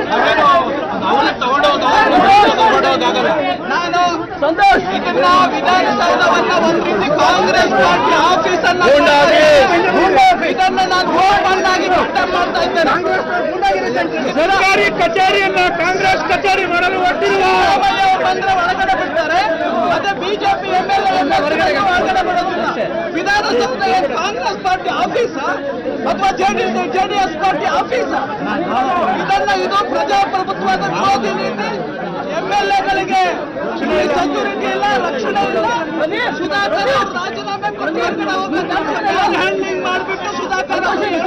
ನಾನು ಸಂತೋಷ್ ಇದನ್ನ ವಿಧಾನಸೌಧವನ್ನ ಒಂದು ರೀತಿ ಕಾಂಗ್ರೆಸ್ ಪಾರ್ಟಿ ಆಫೀಸ್ ಅನ್ನ ಇದನ್ನ ನಾನು ಓಪನ್ನಾಗಿ ಕಂಡಮ್ ಮಾಡ್ತಾ ಇದ್ದೇನೆ. ಸರ್ಕಾರಿ ಕಚೇರಿಯನ್ನ ಕಾಂಗ್ರೆಸ್ ಕಚೇರಿ ಮಾಡಲು ಹೊರಟಿರುವ ಬಂದ್ರೆ ಒಳಗಡೆ ಬಿಡ್ತಾರೆ, ಮತ್ತೆ ಬಿಜೆಪಿ ಎಂಎಲ್ಎ ಒಳಗಡೆ ಬಿಡೋದಿಲ್ಲ. ವಿಧಾನಸೌಧ ಕಾಂಗ್ರೆಸ್ ಪಾರ್ಟಿ ಆಫೀಸ್ ಅಥವಾ ಜೆಡಿಎಸ್ ಪಾರ್ಟಿ ಆಫೀಸ್ ಇದು ಪ್ರಜಾಪ್ರಭುತ್ವದ ವಿರೋಧಿ ನೀತಿ. ಎಂಎಲ್ಎಗಳಿಗೆ ಸೆಕ್ಯೂರಿಟಿ ಇಲ್ಲ, ರಕ್ಷಣೆ ಇಲ್ಲ. ಸುಧಾಕರ್ ರಾಜೀನಾಮೆ ಕೊಟ್ಟು ಹ್ಯಾಂಡ್ಲಿಂಗ್ ಮಾಡಿಬಿಟ್ಟು ಸುಧಾಕರ್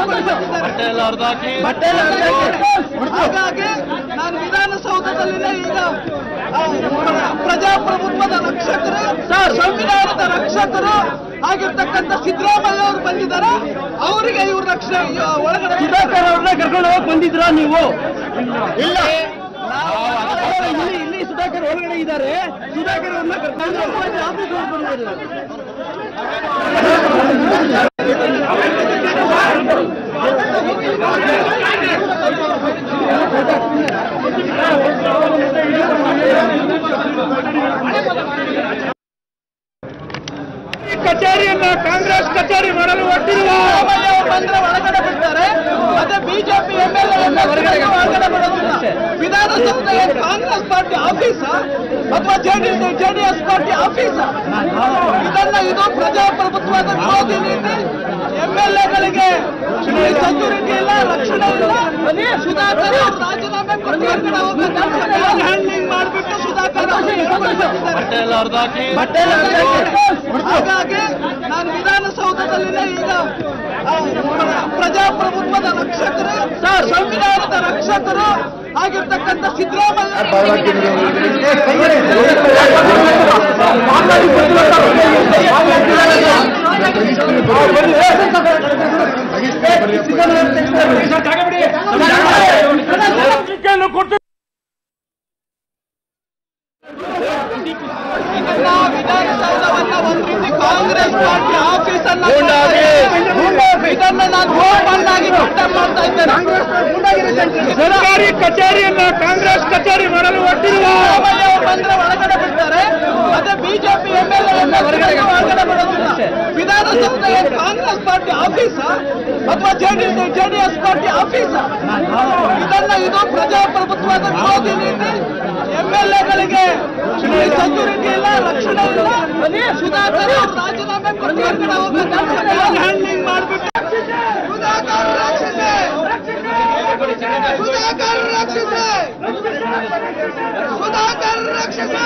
ಹಾಗಾಗಿ ನಾನು ವಿಧಾನಸೌಧದಲ್ಲಿನ ಈಗ ಪ್ರಜಾಪ್ರಭುತ್ವದ ರಕ್ಷಕರು, ಸಂವಿಧಾನದ ರಕ್ಷಕರು ಆಗಿರ್ತಕ್ಕಂಥ ಸಿದ್ದರಾಮಯ್ಯ ಅವರು ಬಂದಿದ್ದಾರೆ. ಅವರಿಗೆ ಇವ್ರ ರಕ್ಷಣೆ ಒಳಗಡೆ ಸುಧಾಕರ್ ಅವ್ರನ್ನ ಕರ್ಕೊಂಡು ಹೋಗಿ ಬಂದಿದ್ರಾ ನೀವು? ಇಲ್ಲ, ಇಲ್ಲಿ ಸುಧಾಕರ್ ಒಳಗಡೆ ಇದ್ದಾರೆ. ಸುಧಾಕರ್ ಅವ್ರನ್ನ ಕರ್ಕೊಂಡು ಆಫೀಸ್ ಬಂದಿದ್ದಾರೆ. ಕಚೇರಿಯನ್ನ ಕಾಂಗ್ರೆಸ್ ಕಚೇರಿ ಮಾಡಲು ಹೊರಟಿರುವ ಬಂದ್ರೆ ಒಳಗಡೆ ಬಿಡ್ತಾರೆ, ಮತ್ತೆ ಬಿಜೆಪಿ ಎಂಎಲ್ಎ ಒಳಗಡೆ ಬಿಡೋದಿಲ್ಲ. ವಿಧಾನಸೌಧ ಕಾಂಗ್ರೆಸ್ ಪಾರ್ಟಿ ಆಫೀಸ್ ಅಥವಾ ಜೆಡಿಎಸ್ ಪಾರ್ಟಿ ಆಫೀಸ್ ಇದು ಪ್ರಜಾಪ್ರಭುತ್ವದ ವಿರೋಧಿ ನೀತಿ. ಎಂಎಲ್ಎಗಳಿಗೆ ಸೆಕ್ಯೂರಿಟಿ ಇಲ್ಲ, ರಕ್ಷಣೆ ಇಲ್ಲ. ಸುಧಾಕರ್ ರಾಜೀನಾಮೆ ಕೊಟ್ಟು ಹ್ಯಾಂಡ್ಲಿಂಗ್ ಮಾಡಿಬಿಟ್ಟು ಸುಧಾಕರ್ ಹಾಗಾಗಿ ನಾನು ವಿಧಾನಸೌಧದಲ್ಲಿನ ಈಗ ಪ್ರಜಾಪ್ರಭುತ್ವದ ರಕ್ಷಕರು, ಸಂವಿಧಾನದ ರಕ್ಷಕರು ಆಗಿರ್ತಕ್ಕಂಥ ಸಿದ್ದರಾಮಯ್ಯ ವಿಧಾನಸೌಧವನ್ನ ಒಂದು ರೀತಿ ಕಾಂಗ್ರೆಸ್ ಪಾರ್ಟಿ ಆಫೀಸ್ ಅನ್ನ ಇದನ್ನ ನಾನು ಓಪನ್ನಾಗಿ ಕಂಡಮ್ ಮಾಡ್ತಾ ಇದ್ದೇನೆ. ಸರ್ಕಾರಿ ಕಚೇರಿಯನ್ನ ಕಾಂಗ್ರೆಸ್ ಕಚೇರಿ ಮಾಡಲು ಹೊರಟಿರುವ ಬಂದ್ರೆ ಒಳಗಡೆ ಬಿಡ್ತಾರೆ, ಮತ್ತೆ ಬಿಜೆಪಿ ಎಂಎಲ್ಎ ಒಳಗಡೆ ಬಿಡೋದಿಲ್ಲ. ವಿಧಾನಸೌಧ ಕಾಂಗ್ರೆಸ್ ಪಾರ್ಟಿ ಆಫೀಸ್ ಅಥವಾ ಜೆಡಿಎಸ್ ಪಾರ್ಟಿ ಆಫೀಸ್ ಇದು ಪ್ರಜಾಪ್ರಭುತ್ವದ ವಿರೋಧಿ ನೀತಿ. ಎಂಎಲ್ಎಗಳಿಗೆ ಸೆಕ್ಯೂರಿಟಿ ಇಲ್ಲ, ರಕ್ಷಣೆ ಇಲ್ಲ. ಸುಧಾಕರ್ ರಾಜೀನಾಮೆ ಕೊಟ್ಟು ಹ್ಯಾಂಡ್ಲಿಂಗ್ ಮಾಡಿಬಿಟ್ಟು ಸುಧಾಕರ್ ರಕ್ಷಿಸಿ, ಸುಧಾಕರ್ ರಕ್ಷಿಸಿ, ಸುಧಾಕರ್ ರಕ್ಷಿಸಿ.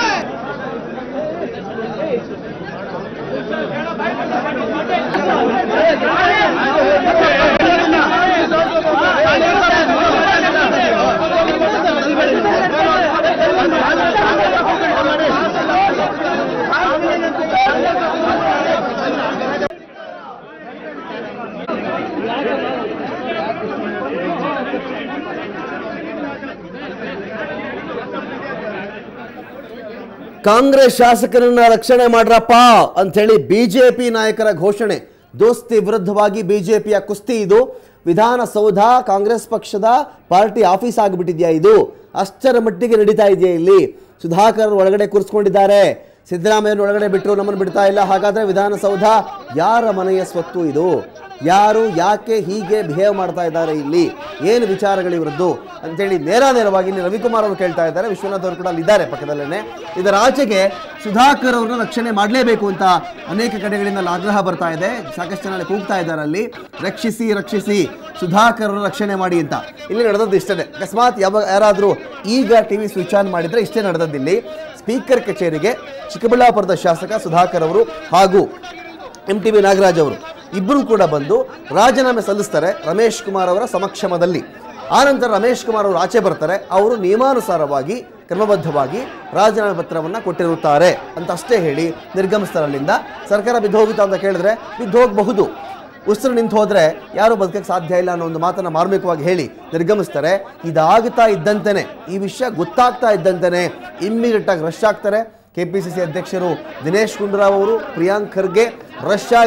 ಕಾಂಗ್ರೆಸ್ ಶಾಸಕರನ್ನ ರಕ್ಷಣೆ ಮಾಡ್ರಪ್ಪ ಅಂತ ಹೇಳಿ ಬಿಜೆಪಿ ನಾಯಕರ ಘೋಷಣೆ. ದೋಸ್ತಿ ವಿರುದ್ಧವಾಗಿ ಬಿಜೆಪಿಯ ಕುಸ್ತಿ ಇದು. ವಿಧಾನಸೌಧ ಕಾಂಗ್ರೆಸ್ ಪಕ್ಷದ ಪಾರ್ಟಿ ಆಫೀಸ್ ಆಗಿಬಿಟ್ಟಿದೆಯಾ ಇದು? ಅಷ್ಟರ ಮಟ್ಟಿಗೆ ನಡೀತಾ ಇದೆಯಾ ಇಲ್ಲಿ? ಸುಧಾಕರ್ ಒಳಗಡೆ ಕೂರಿಸ್ಕೊಂಡಿದ್ದಾರೆ, ಸಿದ್ದರಾಮಯ್ಯನ ಒಳಗಡೆ ಬಿಟ್ಟರು, ನಮ್ಮನ್ನು ಬಿಡ್ತಾ ಇಲ್ಲ. ಹಾಗಾದ್ರೆ ವಿಧಾನಸೌಧ ಯಾರ ಮನೆಯ ಸ್ವತ್ತು ಇದು? ಯಾರು ಯಾಕೆ ಹೀಗೆ ಬಿಹೇವ್ ಮಾಡ್ತಾ ಇದ್ದಾರೆ ಇಲ್ಲಿ? ಏನು ವಿಚಾರಗಳು ಇವರದ್ದು ಅಂತೇಳಿ ನೇರವಾಗಿ ಇಲ್ಲಿ ರವಿಕುಮಾರ್ ಅವರು ಕೇಳ್ತಾ ಇದ್ದಾರೆ. ವಿಶ್ವನಾಥ್ ಅವರು ಕೂಡ ಅಲ್ಲಿದ್ದಾರೆ ಪಕ್ಕದಲ್ಲೇ. ಇದರ ಆಚೆಗೆ ಸುಧಾಕರ್ ಅವ್ರನ್ನ ರಕ್ಷಣೆ ಮಾಡಲೇಬೇಕು ಅಂತ ಅನೇಕ ಕಡೆಗಳಿಂದ ಆಗ್ರಹ ಬರ್ತಾ ಇದೆ. ಸಾಕಷ್ಟು ಜನ ಕೂಗ್ತಾ ಇದ್ದಾರೆ ಅಲ್ಲಿ, ರಕ್ಷಿಸಿ ರಕ್ಷಿಸಿ ಸುಧಾಕರ್ ಅವ್ರನ್ನ ರಕ್ಷಣೆ ಮಾಡಿ ಅಂತ. ಇಲ್ಲಿ ನಡೆದದ್ದು ಇಷ್ಟೇ. ಅಕಸ್ಮಾತ್ ಯಾರಾದರೂ ಈಗ ಟಿವಿ ಸ್ವಿಚ್ ಆನ್ ಮಾಡಿದ್ರೆ ಇಷ್ಟೇ ನಡೆದದ್ದಿಲ್ಲಿ. ಸ್ಪೀಕರ್ ಕಚೇರಿಗೆ ಚಿಕ್ಕಬಳ್ಳಾಪುರದ ಶಾಸಕ ಸುಧಾಕರ್ ಅವರು ಹಾಗೂ MTV ನಾಗರಾಜ್ ಅವರು ಇಬ್ಬರು ಕೂಡ ಬಂದು ರಾಜೀನಾಮೆ ಸಲ್ಲಿಸ್ತಾರೆ ರಮೇಶ್ ಕುಮಾರ್ ಅವರ ಸಮಕ್ಷಮದಲ್ಲಿ. ಆನಂತರ ರಮೇಶ್ ಕುಮಾರ್ ಅವರು ಆಚೆ ಬರ್ತಾರೆ. ಅವರು ನಿಯಮಾನುಸಾರವಾಗಿ ಕ್ರಮಬದ್ಧವಾಗಿ ರಾಜೀನಾಮೆ ಪತ್ರವನ್ನು ಕೊಟ್ಟಿರುತ್ತಾರೆ ಅಂತ ಅಷ್ಟೇ ಹೇಳಿ ನಿರ್ಗಮಿಸ್ತಾರೆ ಅಲ್ಲಿಂದ. ಸರ್ಕಾರ ಬಿದ್ದೋಗುತ್ತಾ ಅಂತ ಕೇಳಿದ್ರೆ ಬಿದ್ದೋಗಬಹುದು, ಉಸಿರು ನಿಂತು ಹೋದರೆ ಯಾರೂ ಬದುಕಕ್ಕೆ ಸಾಧ್ಯ ಇಲ್ಲ ಅನ್ನೋ ಒಂದು ಮಾತನ್ನು ಮಾರ್ಮಿಕವಾಗಿ ಹೇಳಿ ನಿರ್ಗಮಿಸ್ತಾರೆ. ಇದಾಗುತ್ತಾ ಇದ್ದಂತೆಯೇ, ಈ ವಿಷಯ ಗೊತ್ತಾಗ್ತಾ ಇದ್ದಂತೆಯೇ ಇಮ್ಮಿಡಿಯೇಟಾಗಿ ರಶ್ ಆಗ್ತಾರೆ. KPCC ಅಧ್ಯಕ್ಷರು ದಿನೇಶ್ ಗುಂಡೂರಾವ್ ಅವರು, ಪ್ರಿಯಾಂಕ್ ಖರ್ಗೆ ರಶ್ ಆಗಿ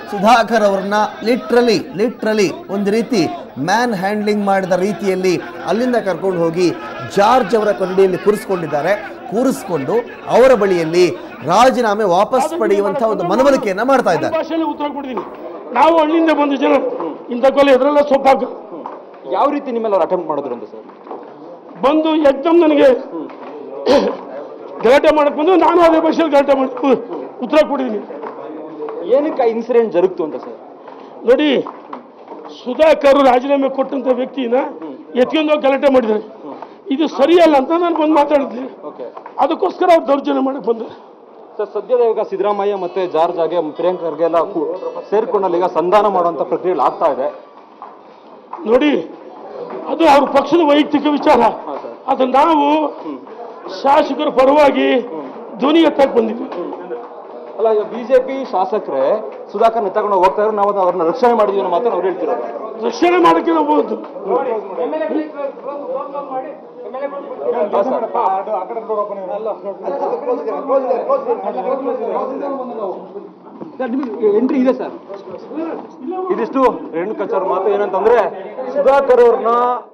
ಸುಧಾಕರ್ ಅವರನ್ನ ಲಿಟ್ರಲಿ ಒಂದು ರೀತಿ ಮ್ಯಾನ್ ಹ್ಯಾಂಡ್ಲಿಂಗ್ ಮಾಡಿದ ರೀತಿಯಲ್ಲಿ ಅಲ್ಲಿಂದ ಕರ್ಕೊಂಡು ಹೋಗಿ ಜಾರ್ಜ್ ಅವರ ಕೊಠಡಿಯಲ್ಲಿ ಕೂರಿಸ್ಕೊಂಡು ಅವರ ಬಳಿಯಲ್ಲಿ ರಾಜೀನಾಮೆ ವಾಪಸ್ ಪಡೆಯುವಂತಹ ಒಂದು ಮನವರಿಕೆಯನ್ನ ಮಾಡ್ತಾ ಇದ್ದಾರೆ. ಉತ್ತರ ಕೊಡ್ತೀನಿ. ನಾವು ಹಳ್ಳಿಯಿಂದ ಬಂದ ಜನ ಇಂಥ ಕೊಲೆ ಎದುರೆಲ್ಲ ಸೊಪ್ಪಾಗ ಯಾವ ರೀತಿ ನಿಮ್ಮೆಲ್ಲ ಅವ್ರು ಅಟೆಂಪ್ಟ್ ಮಾಡಿದ್ರು ಅಂತ ಸರ್? ಬಂದು ಎಕ್ದಮ್ ನನಗೆ ಗಲಾಟೆ ಮಾಡಕ್ ಬಂದು ನಾನು ಅದೇ ಭಾಷೆಯಲ್ಲಿ ಗಲಾಟೆ ಮಾಡಿ ಉತ್ತರ ಕೊಟ್ಟಿದ್ದೀನಿ. ಏನಕ್ಕೆ ಇನ್ಸಿಡೆಂಟ್ ಜರುಗ್ತು ಅಂತ ಸರ್? ನೋಡಿ, ಸುಧಾಕರ್ ರಾಜೀನಾಮೆ ಕೊಟ್ಟಂತ ವ್ಯಕ್ತಿನ ಎತ್ಕೊಂಡು ಗಲಾಟೆ ಮಾಡಿದ್ದಾರೆ. ಇದು ಸರಿಯಲ್ಲ ಅಂತ ನಾನು ಬಂದು ಮಾತಾಡಿದ್ದೆ. ಅದಕ್ಕೋಸ್ಕರ ಅವ್ರು ದೌರ್ಜನ್ಯ ಮಾಡಕ್ ಬಂದರು ಸರ್. ಸದ್ಯದ ಈಗ ಸಿದ್ದರಾಮಯ್ಯ ಮತ್ತೆ ಜಾರ್ಜ್ ಆಗಿ ಪ್ರಿಯಾಂಕ್ ಖರ್ಗೆ ಎಲ್ಲ ಸೇರ್ಕೊಂಡಲ್ಲಿ ಈಗ ಸಂಧಾನ ಮಾಡುವಂತ ಪ್ರಕ್ರಿಯೆ ಆಗ್ತಾ ಇದೆ. ನೋಡಿ, ಅದು ಅವ್ರ ಪಕ್ಷದ ವೈಯಕ್ತಿಕ ವಿಚಾರ. ಅದು ನಾವು ಶಾಸಕರ ಪರವಾಗಿ ಧ್ವನಿ ಎತ್ತಕ್ಕೆ ಬಂದಿದ್ವಿ. ಅಲ್ಲ, ಈಗ ಬಿಜೆಪಿ ಶಾಸಕರೇ ಸುಧಾಕರ್ನ ತಗೊಂಡು ಹೋಗ್ತಾ ಇದ್ರು, ನಾವು ಅವ್ರನ್ನ ರಕ್ಷಣೆ ಮಾಡಿದ್ವಿ ಅನ್ನೋ ಮಾತನ್ನು ಅವ್ರು ಹೇಳ್ತಿರೋದು. ರಕ್ಷಣೆ ಮಾಡಕ್ಕೆ ನಾವು ಹೋಗುದು. ಎಂಟ್ರಿ ಇದೆ ಸರ್. ಇದಿಷ್ಟು ರೇಣುಕಾಚಾರ್ ಮಾತು ಏನಂತಂದ್ರೆ ಸುಧಾಕರ್ ಅವ್ರನ್ನ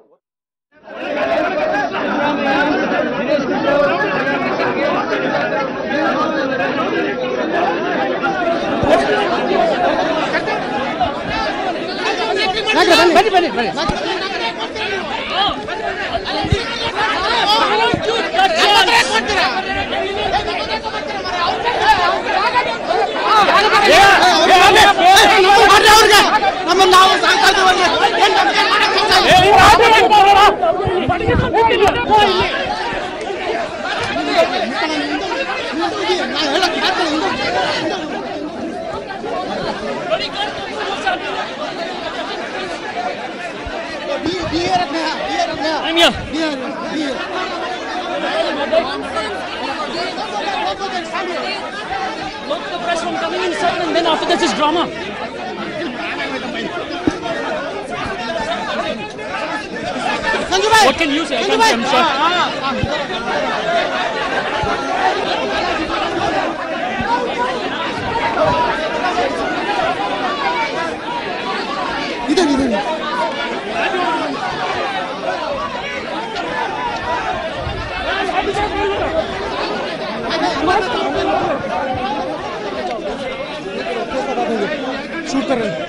Look, the press from coming inside and then after this is drama. What can you say? I can't say, I'm sure. Shoot कर रहे हैं।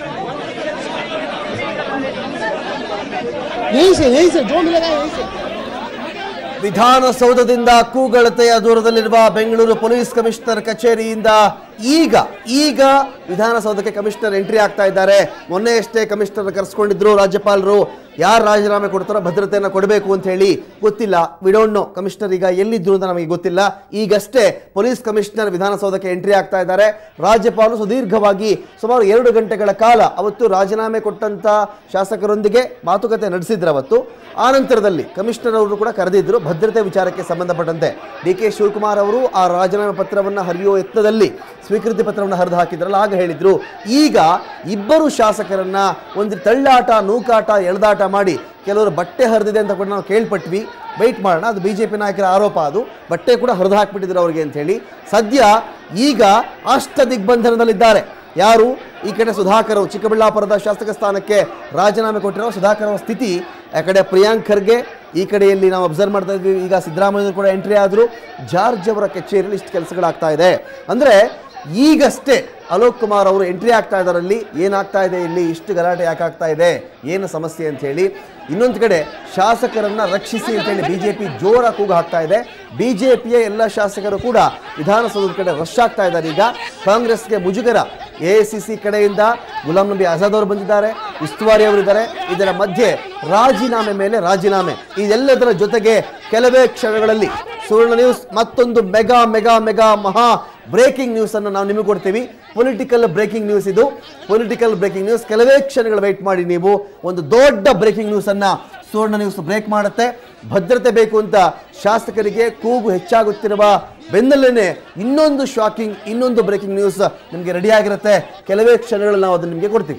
यहीं से जो मिलेगा यहीं से। ವಿಧಾನಸೌಧದಿಂದ ಕೂಗಳತೆಯ ದೂರದಲ್ಲಿರುವ ಬೆಂಗಳೂರು ಪೊಲೀಸ್ ಕಮಿಷನರ್ ಕಚೇರಿಯಿಂದ ಈಗ ವಿಧಾನಸೌಧಕ್ಕೆ ಕಮಿಷನರ್ ಎಂಟ್ರಿ ಆಗ್ತಾ ಇದ್ದಾರೆ. ಮೊನ್ನೆಯಷ್ಟೇ ಕಮಿಷನರ್ ಕರೆಸ್ಕೊಂಡಿದ್ರು ರಾಜ್ಯಪಾಲರು. ಯಾರು ರಾಜೀನಾಮೆ ಕೊಡ್ತಾರೋ ಭದ್ರತೆಯನ್ನು ಕೊಡಬೇಕು ಅಂತ ಹೇಳಿ ಗೊತ್ತಿಲ್ಲ. ವಿ ಡೋಂಟ್ ನೋ ಕಮಿಷನರ್ ಈಗ ಎಲ್ಲಿದ್ರು ಅಂತ ನಮಗೆ ಗೊತ್ತಿಲ್ಲ. ಈಗಷ್ಟೇ ಪೊಲೀಸ್ ಕಮಿಷನರ್ ವಿಧಾನಸೌಧಕ್ಕೆ ಎಂಟ್ರಿ ಆಗ್ತಾ ಇದ್ದಾರೆ. ರಾಜ್ಯಪಾಲರು ಸುದೀರ್ಘವಾಗಿ ಸುಮಾರು 2 ಗಂಟೆಗಳ ಕಾಲ ಅವತ್ತು ರಾಜೀನಾಮೆ ಕೊಟ್ಟಂತ ಶಾಸಕರೊಂದಿಗೆ ಮಾತುಕತೆ ನಡೆಸಿದ್ರು. ಅವತ್ತು ಆ ನಂತರದಲ್ಲಿ ಕಮಿಷನರ್ ಅವರು ಕೂಡ ಕರೆದಿದ್ರು ಭದ್ರತೆ ವಿಚಾರಕ್ಕೆ ಸಂಬಂಧಪಟ್ಟಂತೆ. DK ಶಿವಕುಮಾರ್ ಅವರು ಆ ರಾಜೀನಾಮೆ ಪತ್ರವನ್ನು ಹರಿಯೋ ಯತ್ನದಲ್ಲಿ ಸ್ವೀಕೃತಿ ಪತ್ರವನ್ನು ಹರಿದು ಹಾಕಿದ್ರಲ್ಲ, ಆಗ ಹೇಳಿದ್ರು ಈಗ ಇಬ್ಬರು ಶಾಸಕರನ್ನ ಒಂದು ತಳ್ಳಾಟ, ನೂಕಾಟ, ಎಳೆದಾಟ ಮಾಡಿ ಕೆಲವರು ಬಟ್ಟೆ ಹರಿದಿದೆ ಅಂತ ಕೂಡ ನಾವು ಕೇಳ್ಪಟ್ವಿ. ವೆಯ್ಟ್ ಮಾಡೋಣ, ಅದು ಬಿಜೆಪಿ ನಾಯಕರ ಆರೋಪ. ಅದು ಬಟ್ಟೆ ಕೂಡ ಹರಿದು ಹಾಕ್ಬಿಟ್ಟಿದ್ರು ಅವ್ರಿಗೆ ಅಂತ ಹೇಳಿ. ಸದ್ಯ ಈಗ ಅಷ್ಟ ದಿಗ್ಬಂಧನದಲ್ಲಿದ್ದಾರೆ. ಯಾರು? ಈ ಕಡೆ ಸುಧಾಕರ್ ಅವರು ಚಿಕ್ಕಬಳ್ಳಾಪುರದ ಶಾಸಕ ಸ್ಥಾನಕ್ಕೆ ರಾಜೀನಾಮೆ ಕೊಟ್ಟಿರೋ ಸುಧಾಕರ್ ಅವರ ಸ್ಥಿತಿ. ಆ ಕಡೆ ಪ್ರಿಯಾಂಕ್ ಖರ್ಗೆ, ಈ ಕಡೆಯಲ್ಲಿ ನಾವು ಅಬ್ಸರ್ವ್ ಮಾಡ್ತಾ ಇದ್ವಿ. ಈಗ ಸಿದ್ದರಾಮಯ್ಯ ಕೂಡ ಎಂಟ್ರಿ ಆದರು. ಜಾರ್ಜ್ ಅವರ ಕಚೇರಿಯಲ್ಲಿ ಇಷ್ಟು ಕೆಲಸಗಳಾಗ್ತಾ ಇದೆ. ಅಂದರೆ ಈಗಷ್ಟೇ ಅಲೋಕ್ ಕುಮಾರ್ ಅವರು ಎಂಟ್ರಿ ಆಗ್ತಾ ಇದ್ದಾರಲ್ಲಿ ಏನಾಗ್ತಾ ಇದೆ, ಇಲ್ಲಿ ಇಷ್ಟು ಗಲಾಟೆ ಯಾಕಾಗ್ತಾ ಇದೆ, ಏನು ಸಮಸ್ಯೆ ಅಂತ ಹೇಳಿ. ಇನ್ನೊಂದು ಕಡೆ ಶಾಸಕರನ್ನ ರಕ್ಷಿಸಿ ಅಂತೇಳಿ ಬಿಜೆಪಿ ಜೋರ ಕೂಗು ಹಾಕ್ತಾ ಇದೆ. ಬಿಜೆಪಿಯ ಎಲ್ಲ ಶಾಸಕರು ಕೂಡ ವಿಧಾನಸೌಧದ ಕಡೆ ರಶ್ ಆಗ್ತಾ ಇದ್ದಾರೆ. ಈಗ ಕಾಂಗ್ರೆಸ್ಗೆ ಮುಜುಗರ. AICC ಕಡೆಯಿಂದ ಗುಲಾಂ ನಬಿ ಆಜಾದ್ ಅವರು ಬಂದಿದ್ದಾರೆ, ಉಸ್ತುವಾರಿ ಅವರಿದ್ದಾರೆ. ಇದರ ಮಧ್ಯೆ ರಾಜೀನಾಮೆ ಮೇಲೆ ರಾಜೀನಾಮೆ. ಇದೆಲ್ಲದರ ಜೊತೆಗೆ ಕೆಲವೇ ಕ್ಷಣಗಳಲ್ಲಿ ಸುವರ್ಣ ನ್ಯೂಸ್ ಮತ್ತೊಂದು ಮೆಗಾ ಮೆಗಾ ಮೆಗಾ ಮಹಾ ಬ್ರೇಕಿಂಗ್ ನ್ಯೂಸ್ ಅನ್ನು ನಾವು ನಿಮಗೆ ಕೊಡ್ತೀವಿ. ಪೊಲಿಟಿಕಲ್ ಬ್ರೇಕಿಂಗ್ ನ್ಯೂಸ್ ಇದು. Political breaking news. ಕೆಲವೇ ಕ್ಷಣಗಳು ವೆಯ್ಟ್ ಮಾಡಿ ನೀವು. ಒಂದು ದೊಡ್ಡ ಬ್ರೇಕಿಂಗ್ ನ್ಯೂಸ್ ಅನ್ನ ಸುವರ್ಣ ನ್ಯೂಸ್ ಬ್ರೇಕ್ ಮಾಡುತ್ತೆ. ಭದ್ರತೆ ಬೇಕು ಅಂತ ಶಾಸಕರಿಗೆ ಕೂಗು ಹೆಚ್ಚಾಗುತ್ತಿರುವ ಬೆನ್ನಲ್ಲೇನೆ ಇನ್ನೊಂದು ಶಾಕಿಂಗ್, ಇನ್ನೊಂದು ಬ್ರೇಕಿಂಗ್ ನ್ಯೂಸ್ ನಿಮಗೆ ರೆಡಿ ಆಗಿರುತ್ತೆ. ಕೆಲವೇ ಕ್ಷಣಗಳಲ್ಲಿ ನಾವು ಅದನ್ನು ನಿಮಗೆ ಕೊಡ್ತೀವಿ.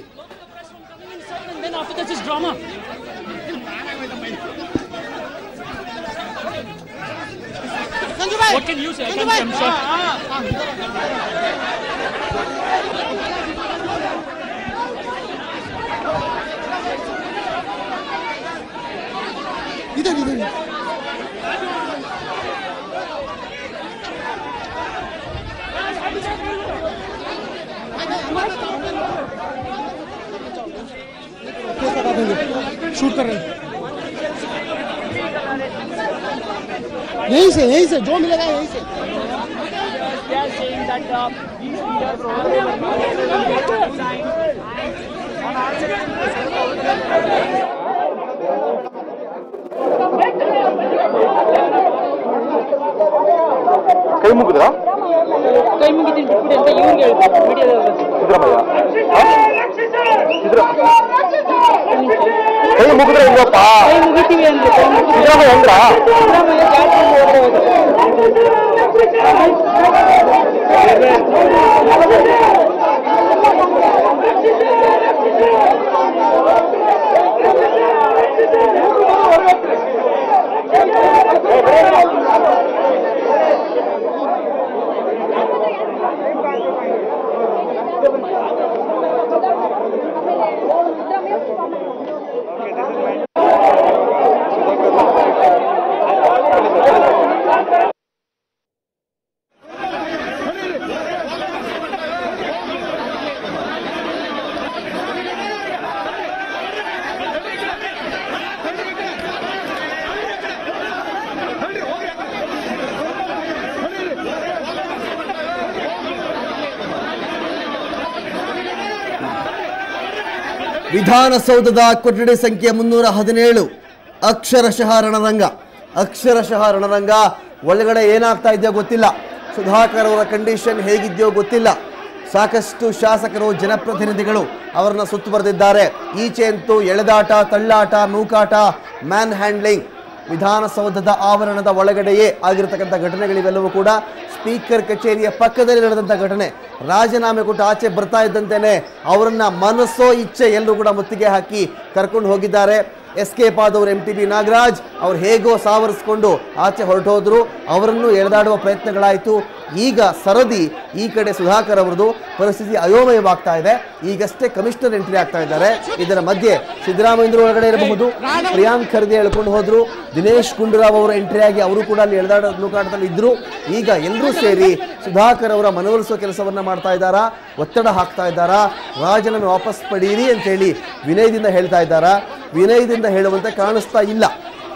What can you say? I can't say, I'm sure. Shoot कर रहे हैं यहीं से जो मिलेगा यहीं से ಕೈ ಮುಗಿದ್ರಾ ಕೈ ಮುಗಿತೀನಿ ಬಿಟ್ಬಿಡಿ ಅಂತ ಇವ್ರಿಗೆ ಹೇಳ್ತಾರೆ ಮೀಡಿಯಾದವ್ರು ಕೈ ಮುಗಿದ್ರೆ ಇಲ್ಲಪ್ಪ ಕೈ ಮುಗಿತೀವಿ ಅಂದ್ರೆ ಸಿದ್ದರಾಮಯ್ಯ ಅಂದ್ರ ವಿಧಾನಸೌಧದ ಕೊಠಡಿ ಸಂಖ್ಯೆ 317 ಅಕ್ಷರಶಃ ರಣರಂಗ ಒಳಗಡೆ ಏನಾಗ್ತಾ ಇದೆಯೋ ಗೊತ್ತಿಲ್ಲ. ಸುಧಾಕರ್ ಅವರ ಕಂಡೀಷನ್ ಹೇಗಿದೆಯೋ ಗೊತ್ತಿಲ್ಲ. ಸಾಕಷ್ಟು ಶಾಸಕರು ಜನಪ್ರತಿನಿಧಿಗಳು ಅವರನ್ನ ಸುತ್ತುವರೆದಿದ್ದಾರೆ. ಈಚೆ ಅಂತೂ ಎಳೆದಾಟ, ತಳ್ಳಾಟ, ನೂಕಾಟ, ಮ್ಯಾನ್ ಹ್ಯಾಂಡ್ಲಿಂಗ್. ವಿಧಾನಸೌಧದ ಆವರಣದ ಒಳಗಡೆಯೇ ಆಗಿರತಕ್ಕಂಥ ಘಟನೆಗಳಿವೆಲ್ಲವೂ ಕೂಡ ಸ್ಪೀಕರ್ ಕಚೇರಿಯ ಪಕ್ಕದಲ್ಲಿ ನಡೆದಂಥ ಘಟನೆ. ರಾಜೀನಾಮೆ ಕೊಟ್ಟು ಆಚೆ ಬರ್ತಾ ಇದ್ದಂತೆಯೇ ಅವರನ್ನ ಮನಸ್ಸೋ ಇಚ್ಛೆ ಎಲ್ಲರೂ ಕೂಡ ಮುತ್ತಿಗೆ ಹಾಕಿ ಕರ್ಕೊಂಡು ಹೋಗಿದ್ದಾರೆ. ಎಸ್ಕೇಪ್ ಆದವರು MTB ನಾಗರಾಜ್ ಅವರು ಹೇಗೋ ಸಾವರಿಸ್ಕೊಂಡು ಆಚೆ ಹೊರಟೋದ್ರು. ಅವರನ್ನು ಎಳೆದಾಡುವ ಪ್ರಯತ್ನಗಳಾಯಿತು. ಈಗ ಸರದಿ ಈ ಕಡೆ ಸುಧಾಕರ್ ಅವರದು ಪರಿಸ್ಥಿತಿ ಅಯೋಮಯವಾಗ್ತಾ ಇದೆ. ಈಗಷ್ಟೇ ಕಮಿಷನರ್ ಎಂಟ್ರಿ ಆಗ್ತಾ ಇದ್ದಾರೆ. ಇದರ ಮಧ್ಯೆ ಸಿದ್ದರಾಮಯ್ಯ ಒಳಗಡೆ ಇರಬಹುದು, ಪ್ರಿಯಾಂಕ್ ಖರ್ಗೆ ಎಳ್ಕೊಂಡು ಹೋದ್ರು, ದಿನೇಶ್ ಗುಂಡೂರಾವ್ ಅವರು ಎಂಟ್ರಿ ಆಗಿ ಅವರು ಕೂಡ ಅಲ್ಲಿ ನೂಕಾಟದಲ್ಲಿ ಇದ್ರು. ಈಗ ಎಲ್ಲರೂ ಸೇರಿ ಸುಧಾಕರ್ ಅವರ ಮನವೊಲಿಸುವ ಕೆಲಸವನ್ನ ಮಾಡ್ತಾ ಇದ್ದಾರಾ, ಒತ್ತಡ ಹಾಕ್ತಾ ಇದ್ದಾರಾ, ರಾಜನನ್ನು ವಾಪಸ್ ಪಡೀರಿ ಅಂತೇಳಿ ವಿನಯದಿಂದ ಹೇಳ್ತಾ ಇದ್ದಾರಾ? ವಿನಯದಿಂದ ಹೇಳುವಂತೆ ಕಾಣಿಸ್ತಾ ಇಲ್ಲ.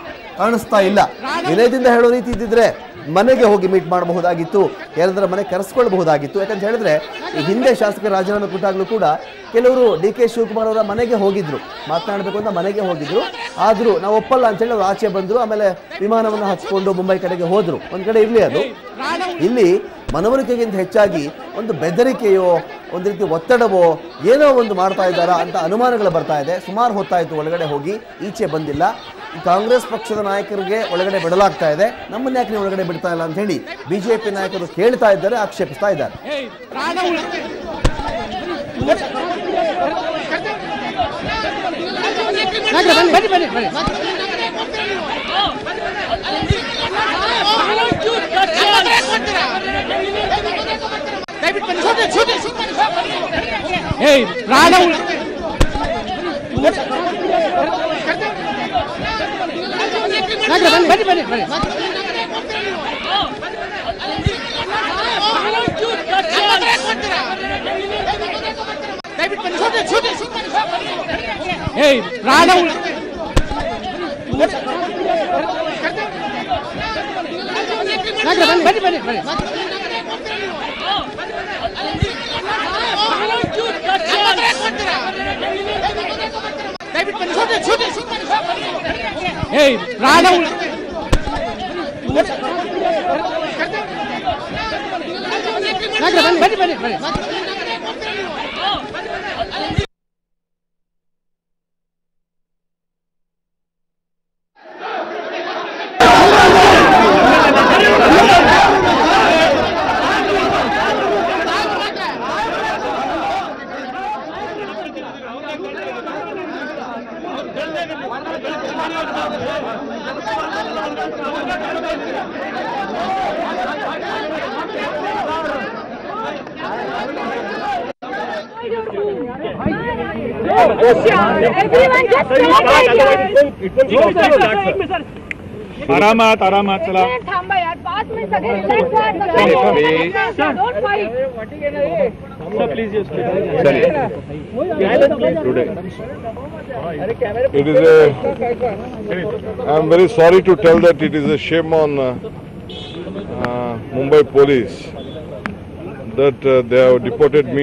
ವಿನಯದಿಂದ ಹೇಳೋ ರೀತಿ ಇದ್ದಿದ್ರೆ ಮನೆಗೆ ಹೋಗಿ ಮೀಟ್ ಮಾಡಬಹುದಾಗಿತ್ತು, ಯಾರಾದ್ರೂ ಮನೆ ಕರೆಸ್ಕೊಳ್ಬಹುದಾಗಿತ್ತು. ಯಾಕಂತ ಹೇಳಿದ್ರೆ ಈ ಹಿಂದೆ ಶಾಸಕರ ರಾಜೀನಾಮೆ ಕೊಟ್ಟಾಗಲೂ ಕೂಡ ಕೆಲವರು DK ಶಿವಕುಮಾರ್ ಅವರ ಮನೆಗೆ ಹೋಗಿದ್ರು, ಮಾತನಾಡಬೇಕು ಅಂತ ಮನೆಗೆ ಹೋಗಿದ್ರು. ಆದರೂ ನಾವು ಒಪ್ಪಲ್ಲ ಅಂತೇಳಿ ಅವ್ರು ಆಚೆ ಬಂದರು. ಆಮೇಲೆ ವಿಮಾನವನ್ನು ಹಚ್ಕೊಂಡು ಮುಂಬೈ ಕಡೆಗೆ ಹೋದ್ರು. ಒಂದ್ ಕಡೆ ಇರಲಿ ಅದು. ಇಲ್ಲಿ ಮನವರಿಕೆಗಿಂತ ಹೆಚ್ಚಾಗಿ ಒಂದು ಬೆದರಿಕೆಯೋ ಒಂದು ರೀತಿ ಒತ್ತಡವೋ ಏನೋ ಒಂದು ಮಾಡ್ತಾ ಇದ್ದಾರಾ ಅಂತ ಅನುಮಾನಗಳು ಬರ್ತಾ ಇದೆ. ಸುಮಾರು ಹೊತ್ತಾಯಿತು ಒಳಗಡೆ ಹೋಗಿ, ಈಚೆ ಬಂದಿಲ್ಲ. ಕಾಂಗ್ರೆಸ್ ಪಕ್ಷದ ನಾಯಕರಿಗೆ ಒಳಗಡೆ ಬಿಡಲಾಗ್ತಾ ಇದೆ. ನಮ್ಮನ್ನ ಯಾಕೆ ನೀವು ಒಳಗಡೆ ಬಿಡ್ತಾ ಇಲ್ಲ ಅಂತ ಹೇಳಿ BJP ನಾಯಕರು ಕೇಳ್ತಾ ಇದ್ದಾರೆ, ಆಕ್ಷೇಪಿಸ್ತಾ ಇದ್ದಾರೆ. Everyone just आरामात आरामात चला थांबा यार 5 मिनिट सगळे रिलॅक्स व्हा don't fight please It is I am very sorry to tell that it is a shame on Mumbai police that they have deported me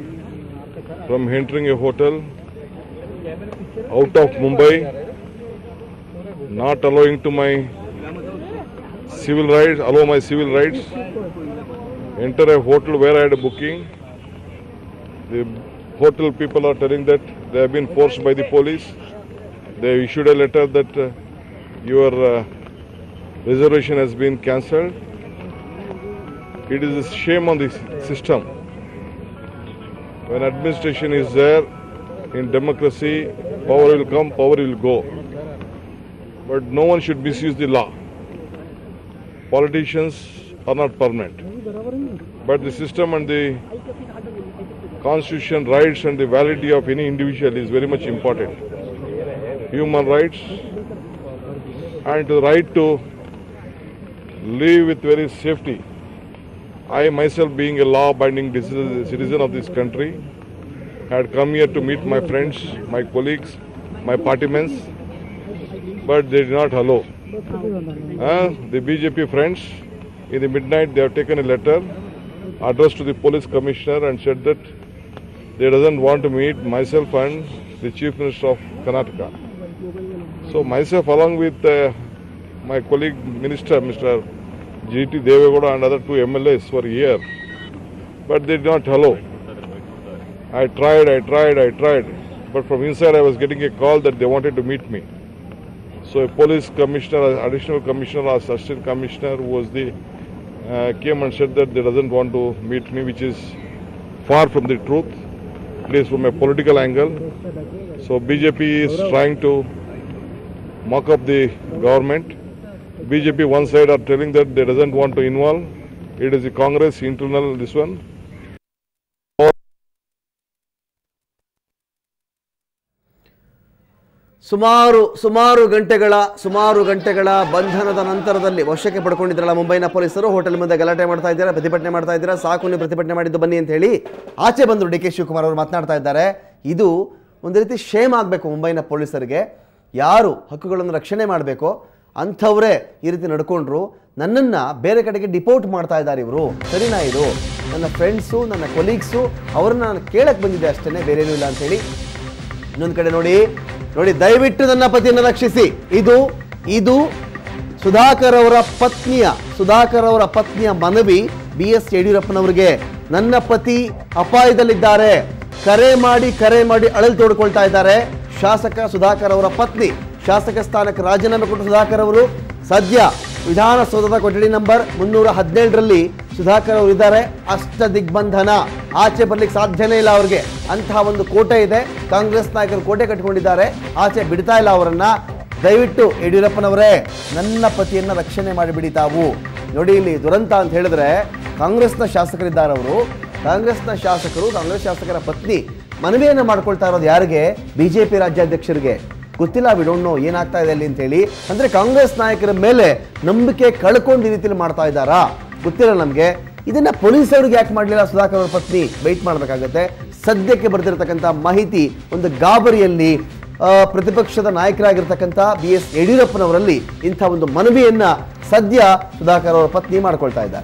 from entering a hotel out of Mumbai, not allowing to my civil rights, enter a hotel where I had a booking. The hotel people are telling that they have been forced by the police. They issued a letter that your reservation has been cancelled. It is a shame on the system. When administration is there, in democracy, power will come, power will go. But no one should misuse the law. Politicians are not permanent. But the system and the constitution rights and the validity of any individual is very much important. Human rights and the right to live with very safety. I myself, being a law-abiding citizen of this country, had come here to meet my friends, my colleagues, my partymen, but they did not allow. The BJP friends, in the midnight, they have taken a letter addressed to the police commissioner and said that they doesn't want to meet myself and the Chief Minister of Karnataka. So myself, along with my colleague Minister, Mr. G.T. Devegowda and other 2 MLAs were here, but they did not allow. I tried, but from inside I was getting a call that they wanted to meet me. So a police commissioner, additional commissioner or assistant commissioner who was the came and said that they doesn't want to meet me, which is far from the truth. It is from a political angle. So BJP is trying to mock up the government. BJP one side are telling that they doesn't want to involve. It is the Congress internal this one. ಸುಮಾರು ಗಂಟೆಗಳ ಬಂಧನದ ನಂತರದಲ್ಲಿ ವಶಕ್ಕೆ ಪಡ್ಕೊಂಡಿದ್ರಲ್ಲ ಮುಂಬೈನ ಪೊಲೀಸರು. Hotel ಮುಂದೆ ಗಲಾಟೆ ಮಾಡ್ತಾ ಇದ್ದಾರೆ, ಪ್ರತಿಭಟನೆ ಮಾಡ್ತಾ ಇದ್ದಾರೆ. ಸಾಕು ನೀವು ಪ್ರತಿಭಟನೆ ಮಾಡಿದ್ದು ಬನ್ನಿ ಅಂತ ಹೇಳಿ ಆಚೆ ಬಂದರು. ಡಿ ಕೆ ಶಿವಕುಮಾರ್ ಅವರು ಮಾತನಾಡ್ತಾ ಇದ್ದಾರೆ. ಇದು ಒಂದು ರೀತಿ ಶೇಮ್ ಆಗಬೇಕು ಮುಂಬೈನ ಪೊಲೀಸರಿಗೆ. ಯಾರು ಹಕ್ಕುಗಳನ್ನು ರಕ್ಷಣೆ ಮಾಡಬೇಕು ಅಂಥವರೇ ಈ ರೀತಿ ನಡ್ಕೊಂಡ್ರು. ನನ್ನನ್ನು ಬೇರೆ ಕಡೆಗೆ ಡಿಪೋರ್ಟ್ ಮಾಡ್ತಾ ಇದ್ದಾರೆ ಇವರು. ಸರಿನಾ? ಇದು ನನ್ನ ಫ್ರೆಂಡ್ಸು, ನನ್ನ ಕೊಲೀಗ್ಸು, ಅವ್ರನ್ನ ನಾನು ಕೇಳಕ್ಕೆ ಬಂದಿದ್ದೆ ಅಷ್ಟೇ, ಬೇರೇನೂ ಇಲ್ಲ ಅಂಥೇಳಿ. ಇನ್ನೊಂದು ಕಡೆ ನೋಡಿ, ದಯವಿಟ್ಟು ನನ್ನ ಪತಿಯನ್ನು ರಕ್ಷಿಸಿ. ಇದು ಸುಧಾಕರ್ ಅವರ ಪತ್ನಿಯ ಮನವಿ BS ಯಡಿಯೂರಪ್ಪನವರಿಗೆ. ನನ್ನ ಪತಿ ಅಪಾಯದಲ್ಲಿದ್ದಾರೆ, ಕರೆ ಮಾಡಿ ಅಳಲು ತೋಡ್ಕೊಳ್ತಾ ಇದ್ದಾರೆ. ಶಾಸಕ ಸುಧಾಕರ್ ಅವರ ಪತ್ನಿ ಶಾಸಕ ಸ್ಥಾನಕ್ಕೆ ರಾಜೀನಾಮೆ ಕೊಟ್ಟು ಸುಧಾಕರ್ ಅವರು ಸದ್ಯ ವಿಧಾನಸೌಧದ ಕೊಠಡಿ ನಂಬರ್ 317ರಲ್ಲಿ ಸುಧಾಕರ್ ಅವರು ಇದ್ದಾರೆ. ಅಷ್ಟ ದಿಗ್ಬಂಧನ, ಆಚೆ ಬರ್ಲಿಕ್ಕೆ ಸಾಧ್ಯನೇ ಇಲ್ಲ ಅವ್ರಿಗೆ. ಅಂತಹ ಒಂದು ಕೋಟೆ ಇದೆ, ಕಾಂಗ್ರೆಸ್ ನಾಯಕರು ಕೋಟೆ ಕಟ್ಟಿಕೊಂಡಿದ್ದಾರೆ, ಆಚೆ ಬಿಡ್ತಾ ಇಲ್ಲ ಅವರನ್ನ. ದಯವಿಟ್ಟು ಯಡಿಯೂರಪ್ಪನವರೇ ನನ್ನ ಪತಿಯನ್ನ ರಕ್ಷಣೆ ಮಾಡಿಬಿಡಿ ತಾವು. ನೋಡಿ, ಇಲ್ಲಿ ದುರಂತ ಅಂತ ಹೇಳಿದ್ರೆ ಕಾಂಗ್ರೆಸ್ನ ಶಾಸಕರಿದ್ದಾರೆ. ಅವರು ಕಾಂಗ್ರೆಸ್ ಶಾಸಕರ ಪತ್ನಿ ಮನವಿಯನ್ನು ಮಾಡ್ಕೊಳ್ತಾ ಇರೋದು ಯಾರಿಗೆ? BJP ರಾಜ್ಯಾಧ್ಯಕ್ಷರಿಗೆ. ಗೊತ್ತಿಲ್ಲ, ವಿ ಡೋಂಟ್ ನೋ ಏನಾಗ್ತಾ ಇದೆ ಅಲ್ಲಿ ಅಂತೇಳಿ. ಅಂದರೆ ಕಾಂಗ್ರೆಸ್ ನಾಯಕರ ಮೇಲೆ ನಂಬಿಕೆ ಕಳ್ಕೊಂಡು ಈ ರೀತಿಯಲ್ಲಿ ಮಾಡ್ತಾ ಇದ್ದಾರಾ ಗೊತ್ತಿಲ್ಲ ನಮಗೆ. ಇದನ್ನು ಪೊಲೀಸವ್ರಿಗೆ ಯಾಕೆ ಮಾಡಲಿಲ್ಲ ಸುಧಾಕರ್ ಅವರ ಪತ್ನಿ? ವೆಯ್ಟ್ ಮಾಡಬೇಕಾಗತ್ತೆ. ಸದ್ಯಕ್ಕೆ ಬರ್ತಿರತಕ್ಕಂಥ ಮಾಹಿತಿ, ಒಂದು ಗಾಬರಿಯಲ್ಲಿ ಪ್ರತಿಪಕ್ಷದ ನಾಯಕರಾಗಿರ್ತಕ್ಕಂಥ BS ಯಡಿಯೂರಪ್ಪನವರಲ್ಲಿ ಇಂಥ ಒಂದು ಮನವಿಯನ್ನ ಸದ್ಯ ಸುಧಾಕರ್ ಅವರ ಪತ್ನಿ ಮಾಡ್ಕೊಳ್ತಾ ಇದ್ದಾರೆ.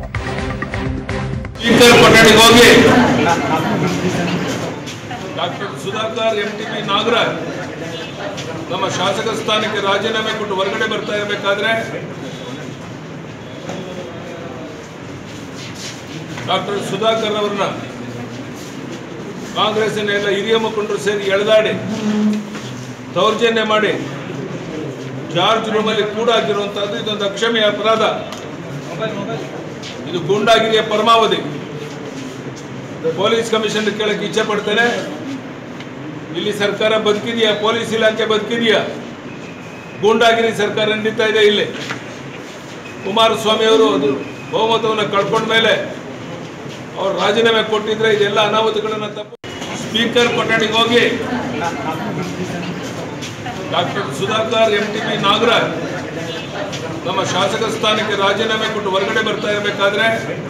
ಡಾಕ್ಟರ್ ಸುಧಾಕರ್ MTB ನಾಗರಾಜ್ ನಮ್ಮ ಶಾಸಕ ಸ್ಥಾನಕ್ಕೆ ರಾಜೀನಾಮೆ ಕೊಟ್ಟು ಹೊರಗಡೆ ಬರ್ತಾ ಇರಬೇಕಾದ್ರೆ ಡಾಕ್ಟರ್ ಸುಧಾಕರ್ ಅವರನ್ನ ಕಾಂಗ್ರೆಸ್ಸಿನ ಎಲ್ಲ ಹಿರಿಯ ಮುಖಂಡರು ಸೇರಿ ಎಳೆದಾಡಿ ದೌರ್ಜನ್ಯ ಮಾಡಿ ಜಾರ್ಜ್ ರೂಮಲ್ಲಿ ಕೂಡ ಹಾಕಿರುವಂತಹದ್ದು ಇದೊಂದು ಅಕ್ಷಮ್ಯ ಅಪರಾಧ. ಇದು ಗೂಂಡಾಗಿರಿಯ ಪರಮಾವಧಿ. ಪೊಲೀಸ್ ಕಮಿಷನ್ ಕೇಳಕ್ಕೆ ಇಚ್ಛೆ ಪಡ್ತೇನೆ, ಇಲ್ಲಿ ಸರ್ಕಾರ ಬದುಕಿದೆಯಾ? ಪೊಲೀಸ್ ಇಲಾಖೆ ಬದುಕಿದೆಯಾ? ಗೂಂಡಾಗಿರಿ ಸರ್ಕಾರ ನಡೀತಾ ಇದೆ ಇಲ್ಲಿ. ಕುಮಾರಸ್ವಾಮಿ ಅವರು ಅದು ಬಹುಮತವನ್ನು ಕಳ್ಕೊಂಡ ಮೇಲೆ ಅವರು ರಾಜೀನಾಮೆ ಕೊಟ್ಟಿದ್ರೆ ಇದೆಲ್ಲ ಅನಾಹುತಗಳನ್ನ ತಪ್ಪು. ಸ್ಪೀಕರ್ ಕೊಠಡಿಗೆ ಹೋಗಿ ಡಾಕ್ಟರ್ ಸುಧಾಕರ್ MTB ನಾಗರಾಜ್ ನಮ್ಮ ಶಾಸಕ ಸ್ಥಾನಕ್ಕೆ ರಾಜೀನಾಮೆ ಕೊಟ್ಟು ಹೊರಗಡೆ ಬರ್ತಾ ಇರಬೇಕಾದ್ರೆ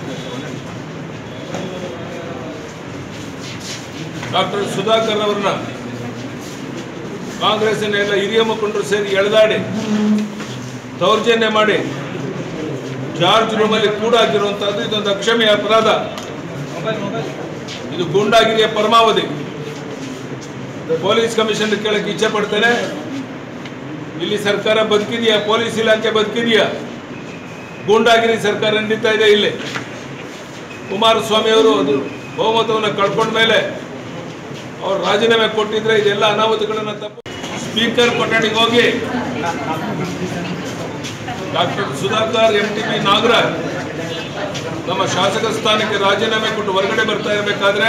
ಡಾಕ್ಟರ್ ಸುಧಾಕರ್ ಅವರನ್ನ ಕಾಂಗ್ರೆಸ್ಸಿನ ಎಲ್ಲ ಹಿರಿಯ ಮುಖಂಡರು ಸೇರಿ ಎಳೆದಾಡಿ ದೌರ್ಜನ್ಯ ಮಾಡಿ ಜಾರ್ಜ್ ರೂಮಲ್ಲಿ ಕೂಡಾಕಿರುವಂತಹದ್ದು ಇದೊಂದು ಅಕ್ಷಮ್ಯ ಅಪರಾಧ. ಇದು ಗೂಂಡಾಗಿರಿಯ ಪರಮಾವಧಿ. ಪೊಲೀಸ್ ಕಮಿಷನ್ ಕೇಳಕ್ಕೆ ಇಚ್ಛೆ ಪಡ್ತೇನೆ, ಇಲ್ಲಿ ಸರ್ಕಾರ ಬದುಕಿದೆಯಾ? ಪೊಲೀಸ್ ಇಲಾಖೆ ಬದುಕಿದೆಯಾ? ಗೂಂಡಾಗಿರಿ ಸರ್ಕಾರ ನಡೀತಾ ಇದೆ ಇಲ್ಲಿ. ಕುಮಾರಸ್ವಾಮಿ ಅವರು ಅದು ಬಹುಮತವನ್ನು ಕಳ್ಕೊಂಡ ಮೇಲೆ ಅವರು ರಾಜೀನಾಮೆ ಕೊಟ್ಟಿದ್ರೆ ಇದೆಲ್ಲ ಅನಾಹುತಗಳನ್ನ ತಪ್ಪು. ಸ್ಪೀಕರ್ ಕೊಠಡಿಗೆ ಹೋಗಿ ಡಾಕ್ಟರ್ ಸುಧಾಕರ್ MTP ನಾಗರಾಜ್ ನಮ್ಮ ಶಾಸಕ ಸ್ಥಾನಕ್ಕೆ ರಾಜೀನಾಮೆ ಕೊಟ್ಟು ಹೊರಗಡೆ ಬರ್ತಾ ಇರಬೇಕಾದ್ರೆ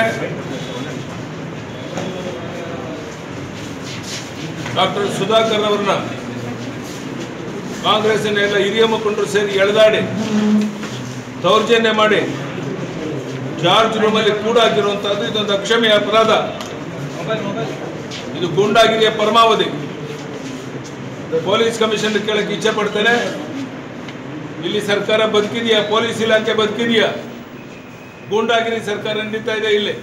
ಡಾಕ್ಟರ್ ಸುಧಾಕರ್ ಅವರನ್ನ ಕಾಂಗ್ರೆಸ್ಸಿನ ಎಲ್ಲ ಹಿರಿಯ ಮುಖಂಡರು ಸೇರಿ ಎಳೆದಾಡಿ ದೌರ್ಜನ್ಯ ಮಾಡಿ ಜಾರ್ಜ್ ರೂಮಲ್ಲಿ ಕೂಡಾಕಿರುವಂತಹದ್ದು ಇದೊಂದು ಅಕ್ಷಮ್ಯ ಅಪರಾಧ. ಇದು ಗೂಂಡಾಗಿರಿಯ ಪರಮಾವಧಿ. ಪೊಲೀಸ್ ಕಮಿಷನ್ ಕೇಳಕ್ಕೆ ಇಚ್ಛೆ ಪಡ್ತೇನೆ, ಇಲ್ಲಿ ಸರ್ಕಾರ ಬದುಕಿದೆಯಾ? ಪೊಲೀಸ್ ಇಲಾಖೆ ಬದುಕಿದೆಯಾ? ಗೂಂಡಾಗಿರಿ ಸರ್ಕಾರ ನಡೀತಾ ಇದೆ ಇಲ್ಲಿ.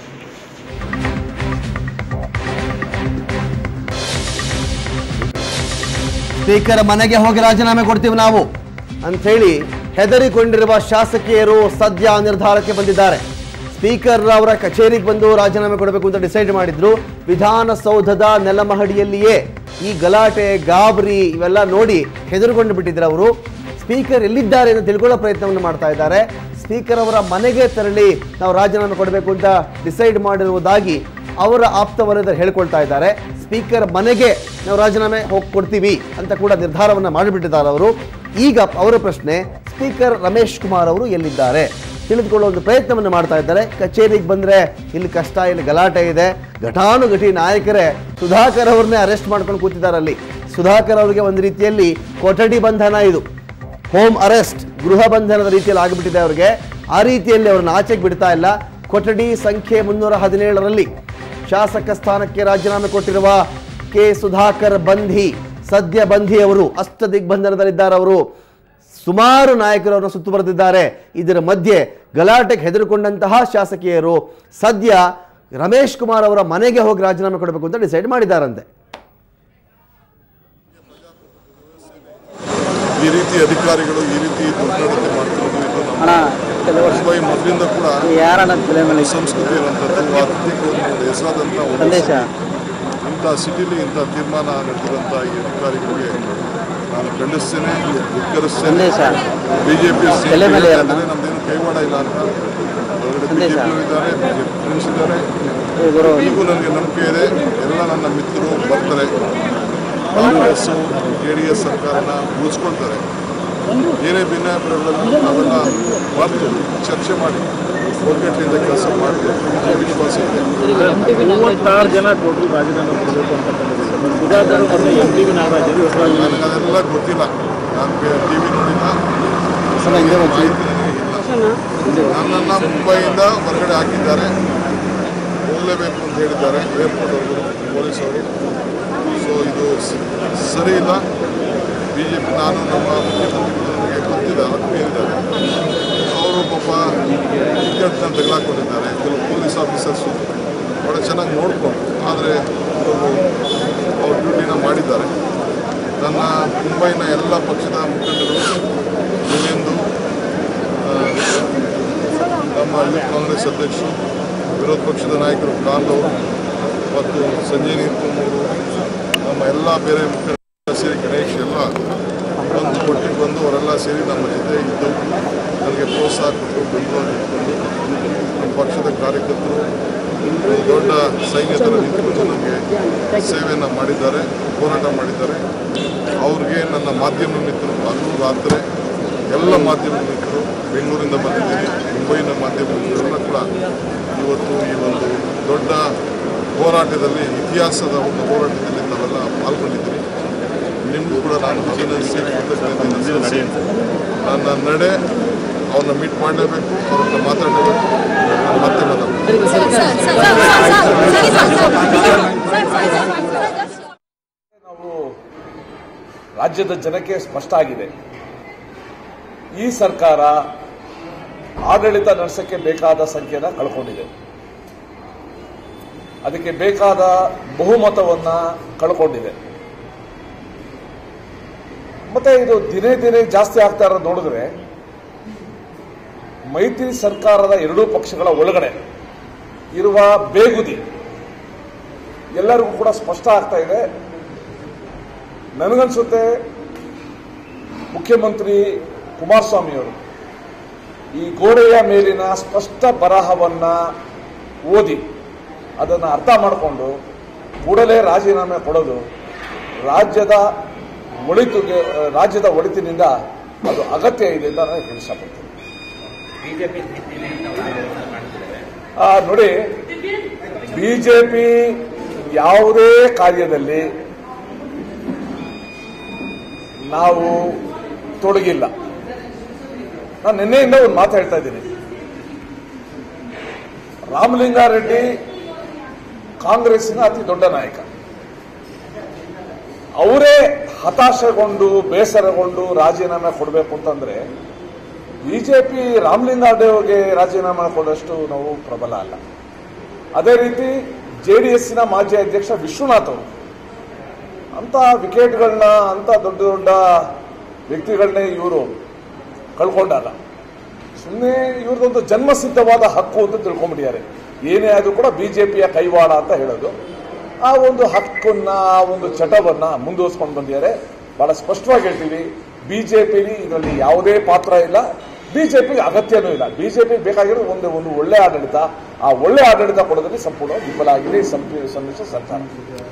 ಸ್ಪೀಕರ್ ಮನೆಗೆ ಹೋಗಿ ರಾಜೀನಾಮೆ ಕೊಡ್ತೀವಿ ನಾವು ಅಂತ ಹೇಳಿ ಹೆದರಿಕೊಂಡಿರುವ ಶಾಸಕಿಯರು ಸದ್ಯ ನಿರ್ಧಾರಕ್ಕೆ ಬಂದಿದ್ದಾರೆ. ಸ್ಪೀಕರ್ ಅವರ ಕಚೇರಿಗೆ ಬಂದು ರಾಜೀನಾಮೆ ಕೊಡಬೇಕು ಅಂತ ಡಿಸೈಡ್ ಮಾಡಿದ್ರು. ವಿಧಾನಸೌಧದ ನೆಲಮಹಡಿಯಲ್ಲಿಯೇ ಈ ಗಲಾಟೆ ಗಾಬರಿ ಇವೆಲ್ಲ ನೋಡಿ ಹೆದರ್ಕೊಂಡು ಬಿಟ್ಟಿದ್ರು ಅವರು. ಸ್ಪೀಕರ್ ಎಲ್ಲಿದ್ದಾರೆ ಅಂತ ತಿಳ್ಕೊಳ್ಳೋ ಪ್ರಯತ್ನವನ್ನು ಮಾಡ್ತಾ ಇದ್ದಾರೆ. ಸ್ಪೀಕರ್ ಅವರ ಮನೆಗೆ ತೆರಳಿ ನಾವು ರಾಜೀನಾಮೆ ಕೊಡಬೇಕು ಅಂತ ಡಿಸೈಡ್ ಮಾಡಿರುವುದಾಗಿ ಅವರ ಆಪ್ತ ವಲಯದಲ್ಲಿ ಹೇಳ್ಕೊಳ್ತಾ ಇದ್ದಾರೆ. ಸ್ಪೀಕರ್ ಮನೆಗೆ ನಾವು ರಾಜೀನಾಮೆ ಹೋಗಿ ಕೊಡ್ತೀವಿ ಅಂತ ಕೂಡ ನಿರ್ಧಾರವನ್ನು ಮಾಡಿಬಿಟ್ಟಿದ್ದಾರೆ ಅವರು. ಈಗ ಅವರ ಪ್ರಶ್ನೆ, ಸ್ಪೀಕರ್ ರಮೇಶ್ ಕುಮಾರ್ ಅವರು ಎಲ್ಲಿದ್ದಾರೆ ತಿಳಿದುಕೊಳ್ಳೋ ಒಂದು ಪ್ರಯತ್ನವನ್ನು ಮಾಡ್ತಾ ಇದ್ದಾರೆ. ಕಚೇರಿಗೆ ಬಂದರೆ ಇಲ್ಲಿ ಕಷ್ಟ, ಇಲ್ಲಿ ಗಲಾಟೆ ಇದೆ. ಘಟಾನುಘಟಿ ನಾಯಕರೇ ಸುಧಾಕರ್ ಅವ್ರನ್ನೇ ಅರೆಸ್ಟ್ ಮಾಡ್ಕೊಂಡು ಕೂತಿದ್ದಾರೆ ಅಲ್ಲಿ. ಸುಧಾಕರ್ ಅವರಿಗೆ ಒಂದು ರೀತಿಯಲ್ಲಿ ಕೊಠಡಿ ಬಂಧನ, ಇದು ಹೋಮ್ ಅರೆಸ್ಟ್, ಗೃಹ ಬಂಧನದ ರೀತಿಯಲ್ಲಿ ಆಗಿಬಿಟ್ಟಿದೆ ಅವ್ರಿಗೆ. ಆ ರೀತಿಯಲ್ಲಿ ಅವ್ರನ್ನ ಆಚೆಗೆ ಬಿಡ್ತಾ ಇಲ್ಲ. ಕೊಠಡಿ ಸಂಖ್ಯೆ 317ರಲ್ಲಿ ಶಾಸಕ ಸ್ಥಾನಕ್ಕೆ ರಾಜೀನಾಮೆ ಕೊಟ್ಟಿರುವ ಕೆ ಸುಧಾಕರ್ ಬಂಧಿ, ಸದ್ಯ ಬಂಧಿ ಅವರು ಅಷ್ಟ ದಿಗ್ಬಂಧನದಲ್ಲಿದ್ದಾರೆ. ಅವರು ಸುಮಾರು ನಾಯಕರು ಅವರನ್ನು ಸುತ್ತುವರೆದಿದ್ದಾರೆ. ಇದರ ಮಧ್ಯೆ ಗಲಾಟೆಗೆ ಹೆದರಿಕೊಂಡಂತಹ ಶಾಸಕಿಯರು ಸದ್ಯ ರಮೇಶ್ ಕುಮಾರ್ ಅವರ ಮನೆಗೆ ಹೋಗಿ ರಾಜೀನಾಮೆ ಕೊಡಬೇಕು ಅಂತ ಡಿಸೈಡ್ ಮಾಡಿದ್ದಾರಂತೆ. ಈ ರೀತಿ ಅಧಿಕಾರಿಗಳು ಈ ರೀತಿ ದುರ್ನಡತೆ ಮಾಡ್ತಿರೋದು ಮುಂಬೈ ಮೊದಲಿಂದ ಕೂಡ ಸಂಸ್ಕೃತಿ ಇರುವಂಥದ್ದು ಒಂದು ಹೆಸರಾದಂಥ ಇಂಥ ಸಿಟಿಲಿ ಇಂಥ ತೀರ್ಮಾನ ನಡೆದಿರುವಂಥ ಈ ಅಧಿಕಾರಿಗಳಿಗೆ ನಾನು ಖಂಡಿಸ್ತೇನೆ, ಧಿಕ್ಕರಿಸ್ತೇನೆ. ಬಿಜೆಪಿ ನಮ್ದೇನು ಕೈವಾಡ ಇಲ್ಲ ಅಂತ ಬಿಜೆಪಿ ಇದ್ದಾರೆ, ಬಿಜೆಪಿ ಫ್ರೆಂಡ್ಸ್ ಇದ್ದಾರೆ. ಈಗೂ ನನಗೆ ನಂಬಿಕೆ ಇದೆ, ಎಲ್ಲ ನನ್ನ ಮಿತ್ರರು ಬರ್ತಾರೆ, ಕಾಂಗ್ರೆಸ್ಸು JDS ಸರ್ಕಾರನ ಉಳಿಸ್ಕೊಳ್ತಾರೆ. ಏನೇ ಭಿನ್ನಾಭಿಪ್ರಾಯಗಳನ್ನು ಅವೆಲ್ಲ ಮರೆತು ಚರ್ಚೆ ಮಾಡಿ ಒಗ್ಗಟ್ಟಿನಿಂದ ಕೆಲಸ ಮಾಡಬೇಕು ವಿಶ್ವಾಸ ಇದೆ. 36 ಜನ ಟೋಟಲ್ ರಾಜೀನಾಮೆ ಕೊಡಬೇಕು ಅಂತ ನನಗೆ ಅದೆಲ್ಲ ಗೊತ್ತಿಲ್ಲ, ನಾನು TV ನೋಡಿಲ್ಲ, ಮಾಹಿತಿ ನನಗೆ ಇಲ್ಲ. ನನ್ನನ್ನು ಮುಂಬೈಯಿಂದ ಹೊರಗಡೆ ಹಾಕಿದ್ದಾರೆ, ಹೋಗಲೇಬೇಕು ಅಂತ ಹೇಳಿದ್ದಾರೆ ಏರ್ಪೋರ್ಟ್ ಅವರು, ಪೊಲೀಸವರು. ಸೊ ಇದು ಸರಿ ಇಲ್ಲ. ಬಿಜೆಪಿ ನಾನು ನಮ್ಮ ಮುಖ್ಯಮಂತ್ರಿಗಳಿಗೆ ಗೊತ್ತಿದೆ, ಆತ್ಮೀಯರಿದ್ದಾರೆ, ಅವರು ಪಾಪ ಟಿಕೆಟ್ನ ತೆಗೆದುಕೊಂಡಿದ್ದಾರೆ. ಕೆಲವು ಪೊಲೀಸ್ ಆಫೀಸರ್ಸು ಭಾಳ ಚೆನ್ನಾಗಿ ನೋಡಿಕೊಂಡು, ಆದರೆ ಅವ್ರ ಡ್ಯೂಟಿನ ಮಾಡಿದ್ದಾರೆ. ನನ್ನ ಮುಂಬೈನ ಎಲ್ಲ ಪಕ್ಷದ ಮುಖಂಡರು, ದೇವೇಂದು ನಮ್ಮ ಯೂತ್ ಕಾಂಗ್ರೆಸ್ ಅಧ್ಯಕ್ಷರು, ವಿರೋಧ ಪಕ್ಷದ ನಾಯಕರು ಕಾಂತ್ ಅವರು ಮತ್ತು ಸಂಜಯ್ ನೀರ್ಕೂಮೂರು, ನಮ್ಮ ಎಲ್ಲ ಬೇರೆ ಮುಖಂಡರು ಸೇರಿ ಗಣೇಶ್ ಎಲ್ಲ ಒಂದು ಒಟ್ಟಿಗೆ ಬಂದು ಅವರೆಲ್ಲ ಸೇರಿ ನಮ್ಮ ಜೊತೆ ಇದ್ದು ನನಗೆ ಪ್ರೋತ್ಸಾಹ ಕೊಟ್ಟು ಬೆಂಬಲ ಇಟ್ಕೊಂಡು ನಮ್ಮ ಪಕ್ಷದ ಕಾರ್ಯಕರ್ತರು ದೊಡ್ಡ ಸೈನ್ಯತರ ನಿಂತುಕೊಂಡು ನನಗೆ ಸೇವೆಯನ್ನು ಮಾಡಿದ್ದಾರೆ, ಹೋರಾಟ ಮಾಡಿದ್ದಾರೆ. ಅವ್ರಿಗೆ ನನ್ನ ಮಾಧ್ಯಮ ಮಿತ್ರರು, ಹಗಲು ರಾತ್ರಿ ಎಲ್ಲ ಮಾಧ್ಯಮ ಮಿತ್ರರು, ಬೆಂಗಳೂರಿಂದ ಬಂದಿದ್ದೀನಿ, ಮುಂಬೈನ ಮಾಧ್ಯಮ ಮಿತ್ರರೆಲ್ಲ ಕೂಡ ಇವತ್ತು ಈ ಒಂದು ದೊಡ್ಡ ಹೋರಾಟದಲ್ಲಿ, ಇತಿಹಾಸದ ಒಂದು ಹೋರಾಟದಲ್ಲಿ ನಾವೆಲ್ಲ ಪಾಲ್ಗೊಂಡಿದ್ದೀವಿ. ನಿಮಗೂ ಕೂಡ ನಾನು ಅಭಿನಂದಿಸಿ ಕೃತಜ್ಞತೆ. ನನ್ನ ನಡೆ ಅವ್ರನ್ನ ಮೀಟ್ ಮಾಡಲೇಬೇಕು, ಅವ್ರನ್ನ ಮಾತಾಡಲೇಬೇಕು, ಮತ್ತೆ ನಾವು ರಾಜ್ಯದ ಜನಕ್ಕೆ ಸ್ಪಷ್ಟ ಆಗಿದೆ. ಈ ಸರ್ಕಾರ ಆಡಳಿತ ನಡೆಸಕ್ಕೆ ಬೇಕಾದ ಸಂಖ್ಯೆನ ಕಳ್ಕೊಂಡಿದೆ. ಅದಕ್ಕೆ ಬೇಕಾದ ಬಹುಮತವನ್ನ ಕಳ್ಕೊಂಡಿದೆ. ಮತ್ತೆ ಇದು ದಿನೇ ದಿನೇ ಜಾಸ್ತಿ ಆಗ್ತಾ ಇರೋದು ನೋಡಿದ್ರೆ ಮೈತ್ರಿ ಸರ್ಕಾರದ ಎರಡೂ ಪಕ್ಷಗಳ ಒಳಗಡೆ ಇರುವ ಬೇಗುದಿ ಎಲ್ಲರಿಗೂ ಕೂಡ ಸ್ಪಷ್ಟ ಆಗ್ತಾ ಇದೆ. ನನಗನ್ಸುತ್ತೆ ಮುಖ್ಯಮಂತ್ರಿ ಕುಮಾರಸ್ವಾಮಿಯವರು ಈ ಗೋಡೆಯ ಮೇಲಿನ ಸ್ಪಷ್ಟ ಬರಹವನ್ನ ಓದಿ ಅದನ್ನು ಅರ್ಥ ಮಾಡಿಕೊಂಡು ಕೂಡಲೇ ರಾಜೀನಾಮೆ ಕೊಡೋದು ರಾಜ್ಯದ ಒಳಿತಿನಿಂದ ಅದು ಅಗತ್ಯ ಇದೆ ಅಂತ ನಾನು ತಿಳಿಸಪಡ್ತೇನೆ. ನೋಡಿ, ಬಿಜೆಪಿ ಯಾವುದೇ ಕಾರ್ಯದಲ್ಲಿ ನಾವು ತೊಡಗಿಲ್ಲ. ನಾನು ನಿನ್ನೆಯಿಂದ ಒಂದು ಮಾತು ಹೇಳ್ತಾ ಇದ್ದೀನಿ. ರಾಮಲಿಂಗಾರೆಡ್ಡಿ ಕಾಂಗ್ರೆಸ್ಸಿನ ಅತಿ ದೊಡ್ಡ ನಾಯಕ. ಅವರೇ ಹತಾಶೆಗೊಂಡು ಬೇಸರಗೊಂಡು ರಾಜೀನಾಮೆ ಕೊಡಬೇಕು ಅಂತಂದ್ರೆ ಬಿಜೆಪಿ ರಾಮಲಿಂಗಾರೆಡ್ಡಿಗೆ ರಾಜೀನಾಮೆ ಕೊಡೋಷ್ಟು ನಾವು ಪ್ರಬಲ ಅಲ್ಲ. ಅದೇ ರೀತಿ ಜೆಡಿಎಸ್ನ ಮಾಜಿ ಅಧ್ಯಕ್ಷ ವಿಶ್ವನಾಥ್ ಅವರು ಅಂತ ವಿಕೆಟ್ಗಳನ್ನ ಅಂತ ದೊಡ್ಡ ದೊಡ್ಡ ವ್ಯಕ್ತಿಗಳನ್ನೇ ಇವರು ಕಳ್ಕೊಂಡಾಗ ಸುಮ್ಮನೆ ಇವ್ರದೊಂದು ಜನ್ಮಸಿದ್ಧವಾದ ಹಕ್ಕು ಅಂತ ತಿಳ್ಕೊಂಡ್ಬಿಟ್ಟಿದ್ದಾರೆ. ಏನೇ ಆದ್ರೂ ಕೂಡ ಬಿಜೆಪಿಯ ಕೈವಾಡ ಅಂತ ಹೇಳೋದು. ಆ ಒಂದು ಹಕ್ಕನ್ನ ಆ ಒಂದು ಚಟವನ್ನ ಮುಂದುವರಿಸ್ಕೊಂಡು ಬಂದಿದ್ದಾರೆ. ಬಹಳ ಸ್ಪಷ್ಟವಾಗಿ ಹೇಳ್ತೀವಿ, ಬಿಜೆಪಿಲಿ ಇದರಲ್ಲಿ ಯಾವುದೇ ಪಾತ್ರ ಇಲ್ಲ, ಬಿಜೆಪಿಗೆ ಅಗತ್ಯನೂ ಇಲ್ಲ. ಬಿಜೆಪಿ ಬೇಕಾಗಿರೋದು ಒಂದು ಒಳ್ಳೆ ಆಡಳಿತ. ಆ ಒಳ್ಳೆ ಆಡಳಿತ ಕೊಡೋದ್ರಲ್ಲಿ ಸಂಪೂರ್ಣ ವಿಫಲ ಆಗಿದೆ ಈ ಸಮ್ಮಿಶ್ರ ಸರ್ಕಾರ.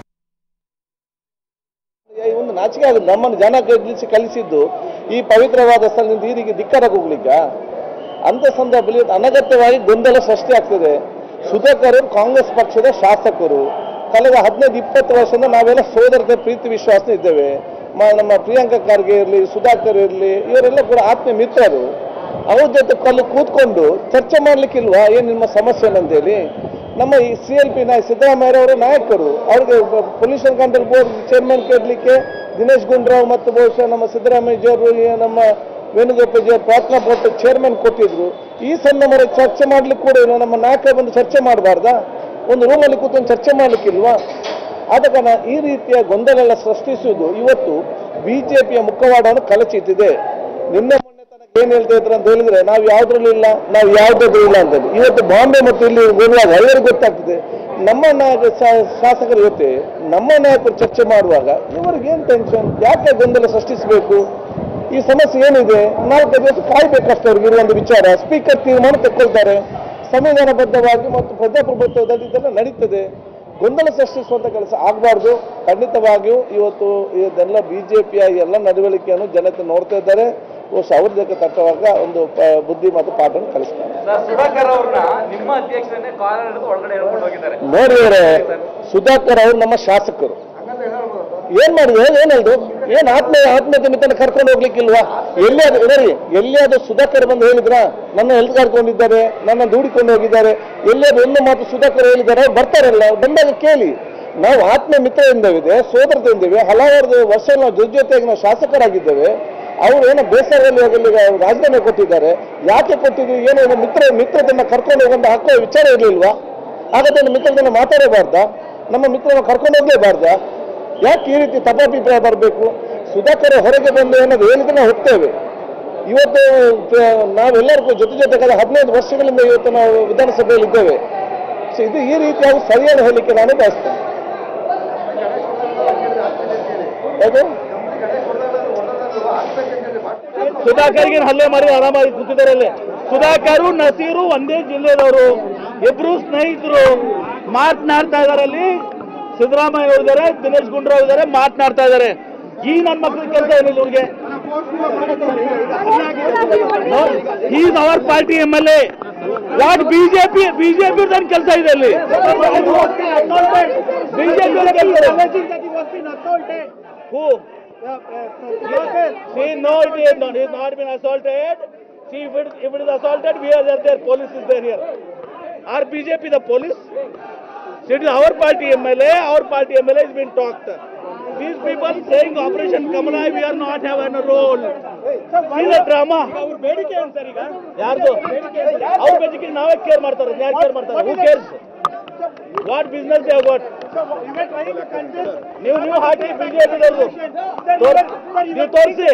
ಒಂದು ನಾಚಿಕೆ ಆಗುತ್ತೆ. ನಮ್ಮನ್ನು ಜನ ಕಲಿಸಿದ್ದು ಈ ಪವಿತ್ರವಾದ ಸ್ಥಳದಿಂದ ಈ ರೀತಿ ಧಿಕ್ಕಾರ ಹೋಗ್ಲಿಕ್ಕ ಅಂತ ಸಂದರ್ಭದಲ್ಲಿ ಅನಗತ್ಯವಾಗಿ ಗೊಂದಲ ಸೃಷ್ಟಿ ಆಗ್ತದೆ. ಸುಧಾಕರ್ ಕಾಂಗ್ರೆಸ್ ಪಕ್ಷದ ಶಾಸಕರು. ಕಳೆದ 15-20 ವರ್ಷದಿಂದ ನಾವೆಲ್ಲ ಸೋದರತೆ ಪ್ರೀತಿ ವಿಶ್ವಾಸ ಇದ್ದೇವೆ. ನಮ್ಮ ಪ್ರಿಯಾಂಕಾ ಖರ್ಗೆ ಇರಲಿ, ಸುಧಾಕರ್ ಇರಲಿ, ಇವರೆಲ್ಲ ಕೂಡ ಆತ್ಮೀಯ ಮಿತ್ರರು. ಅವ್ರ ಜೊತೆ ಕೂತ್ಕೊಂಡು ಚರ್ಚೆ ಮಾಡ್ಲಿಕ್ಕಿಲ್ವಾ ಏನು ನಿಮ್ಮ ಸಮಸ್ಯೆ ಅಂತೇಳಿ? ನಮ್ಮ ಈ CLP ಸಿದ್ದರಾಮಯ್ಯ ನಾಯಕರು, ಅವ್ರಿಗೆ ಪೊಲ್ಯೂಷನ್ ಕಂಟ್ರೋಲ್ ಬೋರ್ಡ್ ಚೇರ್ಮನ್ ಕೇಳಲಿಕ್ಕೆ ದಿನೇಶ್ ಗುಂಡೂರಾವ್ ಮತ್ತು ಬಹುಶಃ ನಮ್ಮ ಸಿದ್ದರಾಮಯ್ಯಜಿಯವರು, ನಮ್ಮ ವೇಣುಗೋಪಾಲ್ಜಿಯವರು ಪ್ರಾರ್ಥನಾ ಬೋರ್ಡ್ ಚೇರ್ಮನ್ ಕೊಟ್ಟಿದ್ರು. ಈ ಸಂದರ್ಭ ಚರ್ಚೆ ಮಾಡ್ಲಿಕ್ಕೆ ಕೂಡ ನಮ್ಮ ನಾಯಕರು ಬಂದು ಚರ್ಚೆ ಮಾಡಬಾರ್ದಾ? ಒಂದು ರೂಮಲ್ಲಿ ಕೂತ್ಕೊಂಡು ಚರ್ಚೆ ಮಾಡ್ಲಿಕ್ಕಿಲ್ವಾ? ಆದ ಕಾರಣ ಈ ರೀತಿಯ ಗೊಂದಲ ಸೃಷ್ಟಿಸುವುದು ಇವತ್ತು ಬಿಜೆಪಿಯ ಮುಖವಾಡವನ್ನು ಕಳಚಿಟ್ಟಿದೆ. ನಿನ್ನೆ ಮೊನ್ನೆ ತನಕ ಏನ್ ಹೇಳ್ತಾ ಇದ್ರು ಅಂತ ಹೇಳಿದ್ರೆ ನಾವು ಯಾವ್ದ್ರಲ್ಲೂ ಇಲ್ಲ, ನಾವು ಯಾವ್ದಾದ್ರು ಇಲ್ಲ ಅಂತ. ಇವತ್ತು ಬಾಂಬೆ ಮತ್ತು ಇಲ್ಲಿ ಬರುವಾಗ ಎಲ್ಲರಿಗೂ ಗೊತ್ತಾಗ್ತದೆ. ನಮ್ಮ ಶಾಸಕರ ಜೊತೆ ನಮ್ಮ ನಾಯಕರು ಚರ್ಚೆ ಮಾಡುವಾಗ ಇವರಿಗೇನು ಟೆನ್ಷನ್, ಯಾಕೆ ಗೊಂದಲ ಸೃಷ್ಟಿಸಬೇಕು? ಈ ಸಮಸ್ಯೆ ಏನಿದೆ 4 ದಿವಸ ಕಾಯ್ಬೇಕಷ್ಟೇ ಅವ್ರಿಗೆ ಇರುವಂತ ವಿಚಾರ. ಸ್ಪೀಕರ್ ತೀರ್ಮಾನ ತಗೊಳ್ತಾರೆ. ಸಂವಿಧಾನಬದ್ಧವಾಗಿ ಮತ್ತು ಪ್ರಜಾಪ್ರಭುತ್ವದಲ್ಲಿ ಇದೆಲ್ಲ ನಡೀತದೆ. ಗೊಂದಲ ಸೃಷ್ಟಿಸುವಂತ ಕೆಲಸ ಆಗಬಾರ್ದು. ಖಂಡಿತವಾಗಿಯೂ ಇವತ್ತು ಇದೆಲ್ಲ ಬಿಜೆಪಿಯ ಎಲ್ಲ ನಡವಳಿಕೆಯನ್ನು ಜನತೆ ನೋಡ್ತಾ ಇದ್ದಾರೆ. ಅವ್ರ ಜೊತೆ ತಟ್ಟುವಾಗ ಒಂದು ಬುದ್ಧಿ ಮತ್ತು ಪಾಠವನ್ನು ಕಲಿಸ್ತಾರೆ. ನೋಡಿದರೆ ಸುಧಾಕರ್ ಅವರು ನಮ್ಮ ಶಾಸಕರು ಏನ್ ಮಾಡಿದ್ರು, ಏನ್ ಹೇಳ್ದು, ಏನ್ ಆತ್ಮೀಯತೆ ಮಿತ್ರ ಕರ್ಕೊಂಡು ಹೋಗ್ಲಿಕ್ಕಿಲ್ವಾ? ಎಲ್ಲಿಯಾದ್ರೂ ಸುಧಾಕರ್ ಬಂದು ಹೇಳಿದ್ರ ನನ್ನ ಎಲ್ಲಿ ಕರ್ಕೊಂಡಿದ್ದಾರೆ, ನನ್ನ ದೂಡಿಕೊಂಡು ಹೋಗಿದ್ದಾರೆ, ಎಲ್ಲಾದ್ರೂ ಎಲ್ಲ ಮಾತು ಸುಧಾಕರ್ ಹೇಳಿದ್ದಾರೆ? ಅವ್ರು ಬರ್ತಾರಲ್ಲ, ಬಂದಾಗ ಕೇಳಿ. ನಾವು ಆತ್ಮೀಯ ಮಿತ್ರದಿಂದಿದೆ, ಸೋದರದಿಂದಿವೆ, ಹಲವಾರು ವರ್ಷ ನಾವು ಜೊತೆಯಾಗಿ ನಾವು ಶಾಸಕರಾಗಿದ್ದೇವೆ. ಅವರು ಏನೋ ಬೇಸರದಲ್ಲಿ ರಾಜೀನಾಮೆ ಕೊಟ್ಟಿದ್ದಾರೆ. ಯಾಕೆ ಕೊಟ್ಟಿದ್ವಿ, ಏನೋ ಮಿತ್ರದನ್ನ ಕರ್ಕೊಂಡು ಹೋಗಂತ ಹಾಕೋ ವಿಚಾರ ಇರಲಿಲ್ವಾ? ಹಾಗಾದ್ರೆ ಮಿತ್ರದನ್ನ ಮಾತಾಡಬಾರ್ದಾ? ನಮ್ಮ ಮಿತ್ರನ ಕರ್ಕೊಂಡು ಹೋಗ್ಲೇಬಾರ್ದಾ? ಯಾಕೆ ಈ ರೀತಿ ತಪ್ಪಾಭಿಪ್ರಾಯ ಬರಬೇಕು? ಸುಧಾಕರ್ ಹೊರಗೆ ಬಂದು ಏನಾದ್ರು ಹೇಳಿದ್ರೆ ನಾವು ಹೋಗ್ತೇವೆ. ಇವತ್ತು ನಾವೆಲ್ಲರಿಗೂ ಜೊತೆ 15 ವರ್ಷಗಳಿಂದ ಇವತ್ತು ನಾವು ವಿಧಾನಸಭೆಯಲ್ಲಿ ಇದ್ದೇವೆ. ಸೊ ಇದು ಈ ರೀತಿಯಾಗಿ ಸರಿಯಾದ ಹೇಳಿಕೆ ನಾನು ಬಯಸ್ತೇನೆ. ಸುಧಾಕರ್ಗೆ ಹಲ್ಲೆ ಮಾಡಿ ಆರಾಮಾಗಿ ಕೂತಿದ್ದಾರೆ ಅಲ್ಲಿ. ಸುಧಾಕರ್ ನಸೀರು ಒಂದೇ ಜಿಲ್ಲೆದವರು, ಇಬ್ರು ಸ್ನೇಹಿತರು ಮಾತನಾಡ್ತಾ ಇದಾರೆ. ಅಲ್ಲಿ ಸಿದ್ದರಾಮಯ್ಯ ಇದ್ದಾರೆ, ದಿನೇಶ್ ಗುಂಡೂರಾವ್ ಇದ್ದಾರೆ, ಮಾತನಾಡ್ತಾ ಇದ್ದಾರೆ. ಈ ನನ್ನ ಮಕ್ಕಳ ಕೆಲಸ ಏನಿಲ್ಲ ಇವ್ರಿಗೆ. Is our party MLA. What BJP ನನ್ನ ಕೆಲಸ ಇದೆ ಅಲ್ಲಿ. See, no, he has not been assaulted. See, if it is assaulted, we are there. Police is there here. Are BJP the police? It is our party MLA. Our party MLA has been talked. these people saying Operation Kamala, we are not having a role. See the drama. ಯಾರ್ದು ಅವ್ರ ಬೇಸಿಗೆ ನಾವೇ care ಮಾಡ್ತಾರೆ, ಯಾರು care ಮಾಡ್ತಾರೆ? Who cares? What business they have got? ನೀವು ಹಾಕಿ ಬಿಜೆಪಿದವ್ರದ್ದು ನೀವು ತೋರಿಸಿ.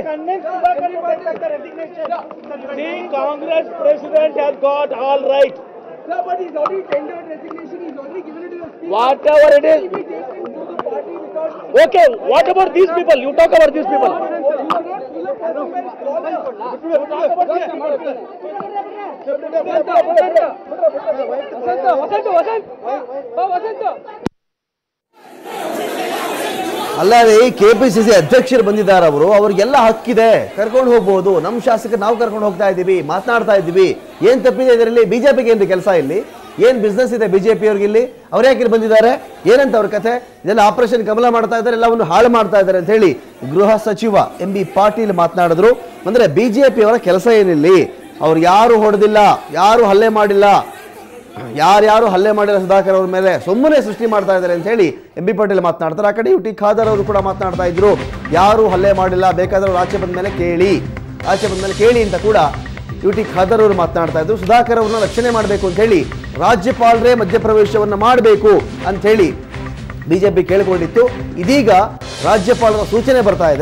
The Congress president has got all right. But he's already tendered resignation. He's already given it to the speaker. Whatever it is. Okay, what about these people? You talk about these people. ಅಲ್ಲ ರೀ, KPCC ಅಧ್ಯಕ್ಷರು ಬಂದಿದ್ದಾರೆ, ಅವ್ರಿಗೆಲ್ಲ ಹಕ್ಕಿದೆ, ಕರ್ಕೊಂಡು ಹೋಗ್ಬೋದು. ನಮ್ಮ ಶಾಸಕರು ನಾವು ಕರ್ಕೊಂಡು ಹೋಗ್ತಾ ಇದ್ದೀವಿ, ಮಾತನಾಡ್ತಾ ಇದ್ದೀವಿ. ಏನ್ ತಪ್ಪಿದೆ ಇದರಲ್ಲಿ? ಬಿಜೆಪಿಗೆ ಏನು ಕೆಲಸ ಇಲ್ಲಿ? ಏನ್ ಬಿಸ್ನೆಸ್ ಇದೆ ಬಿಜೆಪಿ ಅವ್ರಿಗೆ ಇಲ್ಲಿ? ಅವ್ರು ಯಾಕೆ ಬಂದಿದ್ದಾರೆ? ಏನಂತ ಅವ್ರ ಕಥೆ? ಇದೆಲ್ಲ ಆಪರೇಷನ್ ಕಮಲ ಮಾಡ್ತಾ ಇದ್ದಾರೆ, ಎಲ್ಲವನ್ನು ಹಾಳು ಮಾಡ್ತಾ ಇದ್ದಾರೆ ಅಂತ ಹೇಳಿ ಗೃಹ ಸಚಿವ MB ಪಾಟೀಲ್ ಮಾತನಾಡಿದ್ರು. ಅಂದ್ರೆ ಬಿಜೆಪಿ ಅವರ ಕೆಲಸ ಏನಿಲ್ಲಿ? ಅವ್ರು ಯಾರು ಹೊಡೆದಿಲ್ಲ, ಯಾರು ಹಲ್ಲೆ ಮಾಡಿಲ್ಲ, ಯಾರ್ಯಾರು ಹಲ್ಲೆ ಮಾಡಿಲ್ಲ ಸುಧಾಕರ್ ಅವ್ರ ಮೇಲೆ, ಸುಮ್ಮನೆ ಸೃಷ್ಟಿ ಮಾಡ್ತಾ ಇದ್ದಾರೆ ಅಂತ ಹೇಳಿ MB ಪಾಟೀಲ್ ಮಾತನಾಡ್ತಾರೆ. ಆ ಕಡೆ UT ಖಾದರ್ ಅವರು ಕೂಡ ಮಾತನಾಡ್ತಾ ಇದ್ರು, ಯಾರು ಹಲ್ಲೆ ಮಾಡಿಲ್ಲ, ಬೇಕಾದ್ರೆ ಅವ್ರು ಆಚೆ ಬಂದ ಮೇಲೆ ಕೇಳಿ ಅಂತ ಕೂಡ UT ಖಾದರ್ ಅವರು ಮಾತನಾಡ್ತಾ ಇದ್ರು. ಸುಧಾಕರ್ ಅವ್ರನ್ನ ರಕ್ಷಣೆ ಮಾಡಬೇಕು ಅಂತ ಹೇಳಿ ರಾಜ್ಯಪಾಲರೇ ಮಧ್ಯಪ್ರವೇಶವನ್ನ ಮಾಡಬೇಕು ಅಂತ ಹೇಳಿ ಬಿಜೆಪಿ ಕೇಳಿಕೊಂಡಿತ್ತು. ಇದೀಗ ರಾಜ್ಯಪಾಲರ ಸೂಚನೆ